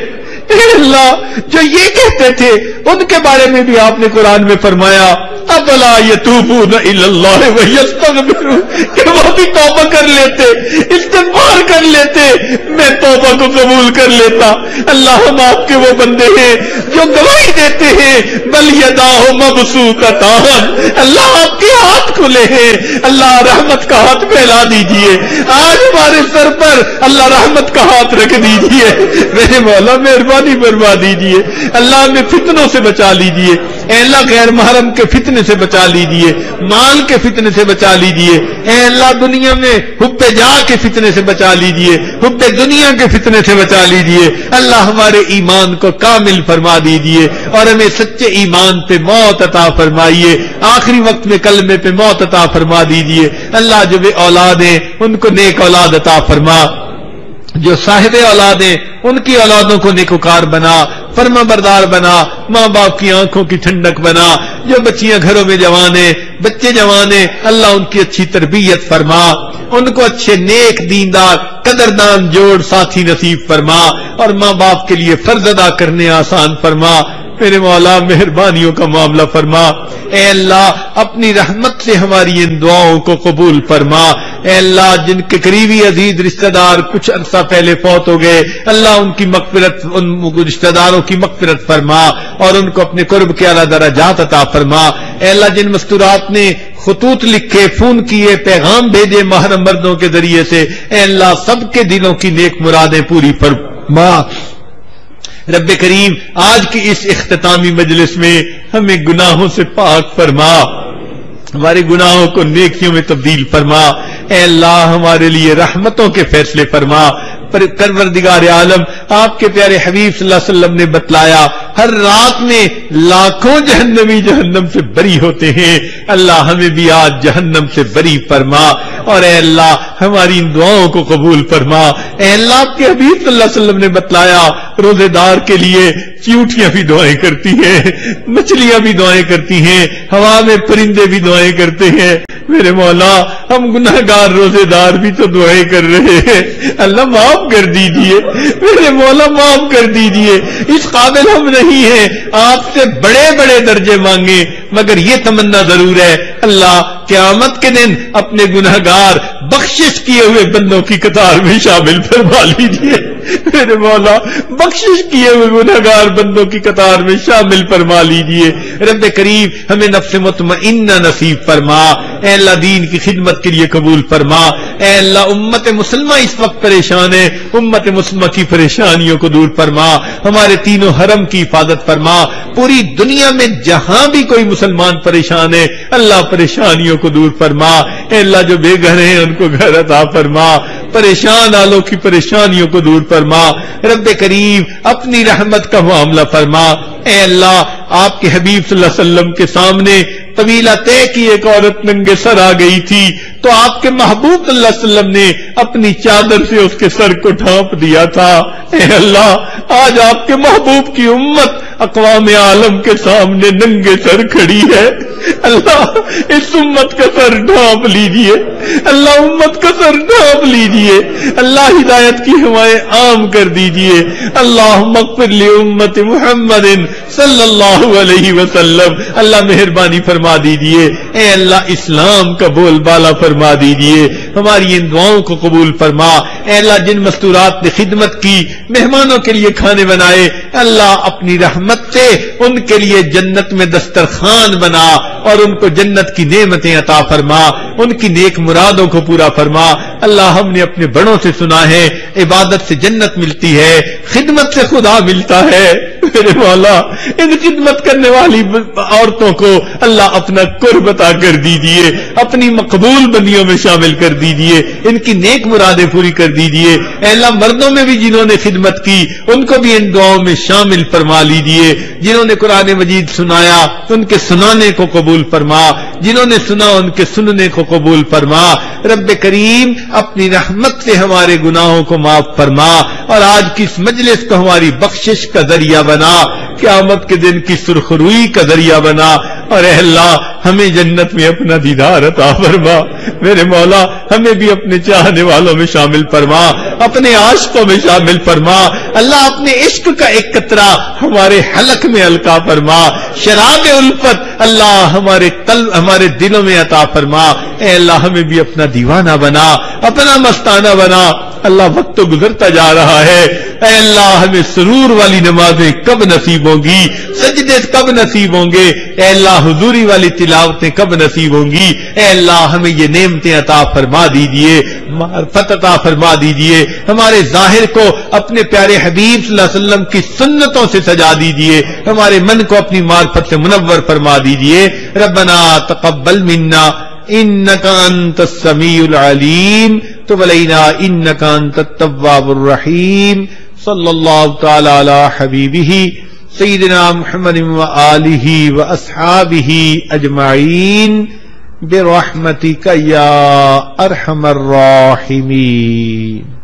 اے اللہ جو یہ کہتے تھے ان کے بارے میں بھی آپ نے قرآن میں فرمایا افلا یتوبون الی اللہ ویستغفرون کہ وہ بھی توبہ کر لیتے, استغفار کر لیتے, میں توبہ کو قبول کر لیتا. اللہ ہم آپ کے وہ بندے ہیں جو گواہی دیتے ہیں بل یداہ مبسوطتان, اللہ آپ کے ہاتھ کھلے ہیں. اللہ رحمت کا ہاتھ پھیلا دیجئے آج ہمارے سر پر, اللہ رحمت کا ہاتھ رکھ دیجئے. میرے مولا مہربانی فرما دیجئے, اللہ ہمیں فتنوں سے بچا لیجئے. اے اللہ غیر محرم کے فتنے سے بچا لیجئے, مال کے فتنے سے بچا لیجئے. اے اللہ دنیا میں حب جا کے فتنے سے بچا لیجئے, حب دنیا کے فتنے سے بچا لیجئے. اللہ ہمارے ایمان کو کامل فرما دیجئے اور ہمیں سچے ایمان پہ موت عطا فرمائیے, آخری وقت میں کلمے پہ موت عطا فرما دیجئے. اللہ جو بے اولاد ہیں ان کو نیک اولاد عطا فرما, جو صاحب اولاد ہیں ان کی اولادوں کو نیکوکار بنا, فرما بردار بنا, ماں باپ کی آنکھوں کی ٹھنڈک بنا. جو بچیاں گھروں میں جوان ہیں, بچے جوان ہیں, اللہ ان کی اچھی تربیت فرما, ان کو اچھے نیک دیندار قدردان جوڑ ساتھی نصیب فرما اور ماں باپ کے لیے فرض ادا کرنے آسان فرما. میرے مولا مہربانیوں کا معاملہ فرما. اے اللہ اپنی رحمت سے ہماری ان دعاؤں کو قبول فرما. اے اللہ جن کے قریبی عزیز رشتہ دار کچھ عرصہ پہلے فوت ہو گئے, اللہ ان کی مغفرت, ان رشتہ داروں کی مغفرت فرما اور ان کو اپنے قرب کے اعلیٰ درجات عطا فرما. اے اللہ جن مستورات نے خطوط لکھے, فون کیے, پیغام بھیجے محرم مردوں کے ذریعے سے, اے اللہ سب کے دلوں کی نیک مرادیں پوری فرما. رب کریم آج کی اس اختتامی مجلس میں ہمیں گناہوں سے پاک فرما, ہمارے گناہوں کو نیکیوں میں تبدیل فرما. اے اللہ ہمارے لیے رحمتوں کے فیصلے فرما. پروردگار عالم آپ کے پیارے حبیب صلی اللہ علیہ وسلم نے بتلایا ہر رات میں لاکھوں جہنمی جہنم سے بری ہوتے ہیں. اللہ ہمیں بھی آج جہنم سے بری فرما اور اے اللہ ہماری ان دعاؤں کو قبول فرما. اے اللہ آپ کے حبیب صلی اللہ علیہ وسلم نے بتلایا روزے دار کے لیے چیونٹیاں بھی دعائیں کرتی ہیں, مچھلیاں بھی دعائیں کرتی ہیں, ہوا میں پرندے بھی دعائیں کرتے ہیں. میرے مولا ہم گناہ گار روزے دار بھی تو دعائیں کر رہے ہیں, اللہ معاف کر دیجئے. میرے مولا معاف کر دیجئے, اس قابل ہم نہیں ہیں آپ سے بڑے بڑے درجے مانگے, مگر یہ تمنا ضرور ہے اللہ قیامت کے دن اپنے گناہ گار بخشش کیے ہوئے بندوں کی قطار میں شامل فرما لیجئے. میرے مولا بخشش کیے ہوئے گناہ گار بندوں کی قطار میں شامل فرما لیجئے. رب کریم ہمیں نفس مطمئنہ نصیب فرما. اے اللہ دین کی خدمت کے لیے قبول فرما. اے اللہ امت مسلمہ اس وقت پریشان ہے, امت مسلمہ کی پریشانیوں کو دور فرما. ہمارے تینوں حرم کی حفاظت فرما. پوری دنیا میں جہاں بھی کوئی مسلمان پریشان ہے اللہ پریشانیوں کو دور فرما. اے اللہ جو بے گھر ہیں ان کو گھر عطا فرما, پریشان آلوں کی پریشانیوں کو دور فرما. رب کریم اپنی رحمت کا معاملہ فرما. اے اللہ آپ کے حبیب صلی اللہ علیہ وسلم کے سامنے طویلہ طے کی ایک عورت ننگے سر آ گئی تھی تو آپ کے محبوب صلی اللہ علیہ وسلم نے اپنی چادر سے اس کے سر کو ڈھانپ دیا تھا. اے اللہ آج آپ کے محبوب کی امت اقوام عالم کے سامنے ننگے سر کھڑی ہے, اللہ اس امت کا سر ڈھانپ لیجئے, اللہ امت کا سر ڈھانپ لیجئے, اللہ ہدایت کی ہوائیں عام کر دیجئے. اللہم اغفر لامت محمد صلی اللہ علیہ وسلم, اللہ مہربانی فرما دیجئے. اے اللہ اسلام کا بول بالا فرما دیجئے, ہماری ان دعاؤں کو قبول فرما. اے اللہ جن مستورات نے خدمت کی, مہمانوں کے لیے کھانے بنائے, اللہ اپنی رحمت سے ان کے لیے جنت میں دسترخوان بنا اور ان کو جنت کی نعمتیں عطا فرما, ان کی نیک مرادوں کو پورا فرما. اللہ ہم نے اپنے بڑوں سے سنا ہے عبادت سے جنت ملتی ہے, خدمت سے خدا ملتا ہے. میرے مولا ان خدمت کرنے والی عورتوں کو اللہ اپنا قرب عطا کر دیجئے, اپنی مقبول بندیوں میں شامل کر دیجئے, ان کی نیک مرادیں پوری کر دیجئے. اے اللہ مردوں میں بھی جنہوں نے خدمت کی ان کو بھی ان دعاؤں میں شامل فرما لیجئے. جنہوں نے قرآن مجید سنایا ان کے سنانے کو قبول فرما, جنہوں نے سنا ان کے سننے کو قبول فرما. رب کریم اپنی رحمت سے ہمارے گناہوں کو معاف فرما اور آج کی اس مجلس کو ہماری بخشش کا ذریعہ بنا. قیامت کے دن کی سرخروئی کا ذریعہ بنا، اور اے اللہ ہمیں جنت میں اپنا دیدار عطا فرما۔ میرے مولا ہمیں بھی اپنے چاہنے والوں میں شامل فرما، اپنے عاشقوں میں شامل فرما۔ اللہ اپنے عشق کا ایک قطرہ ہمارے حلق میں القا فرما، شراب الفت اللہ ہمارے قلب ہمارے دلوں میں عطا فرما۔ اے اللہ ہمیں بھی اپنا دیوانہ بنا، اپنا مستانہ بنا۔ اللہ وقت تو گزرتا جا رہا ہے، اے اللہ ہمیں سرور والی نمازیں کب نصیب ہوں گی، سجدے کب نصیب ہوں گے، اے اللہ حضوری والی تلاوتیں کب نصیب ہوں گی۔ اے اللہ ہمیں یہ نعمتیں عطا فرما دیجئے، معرفت عطا فرما دیجئے، ہمارے ظاہر کو اپنے پیارے حبیب صلی اللہ علیہ وسلم کی سنتوں سے سجا دیجئے، ہمارے من کو اپنی معرفت سے منور فرما دیجئے۔ ربنا تقبل منا انك انت السميع العليم تب علينا انك انت التواب الرحيم صلى الله تعالى على حبيبه سيدنا محمد وآله وأصحابه أجمعين برحمتك يا أرحم الراحمين۔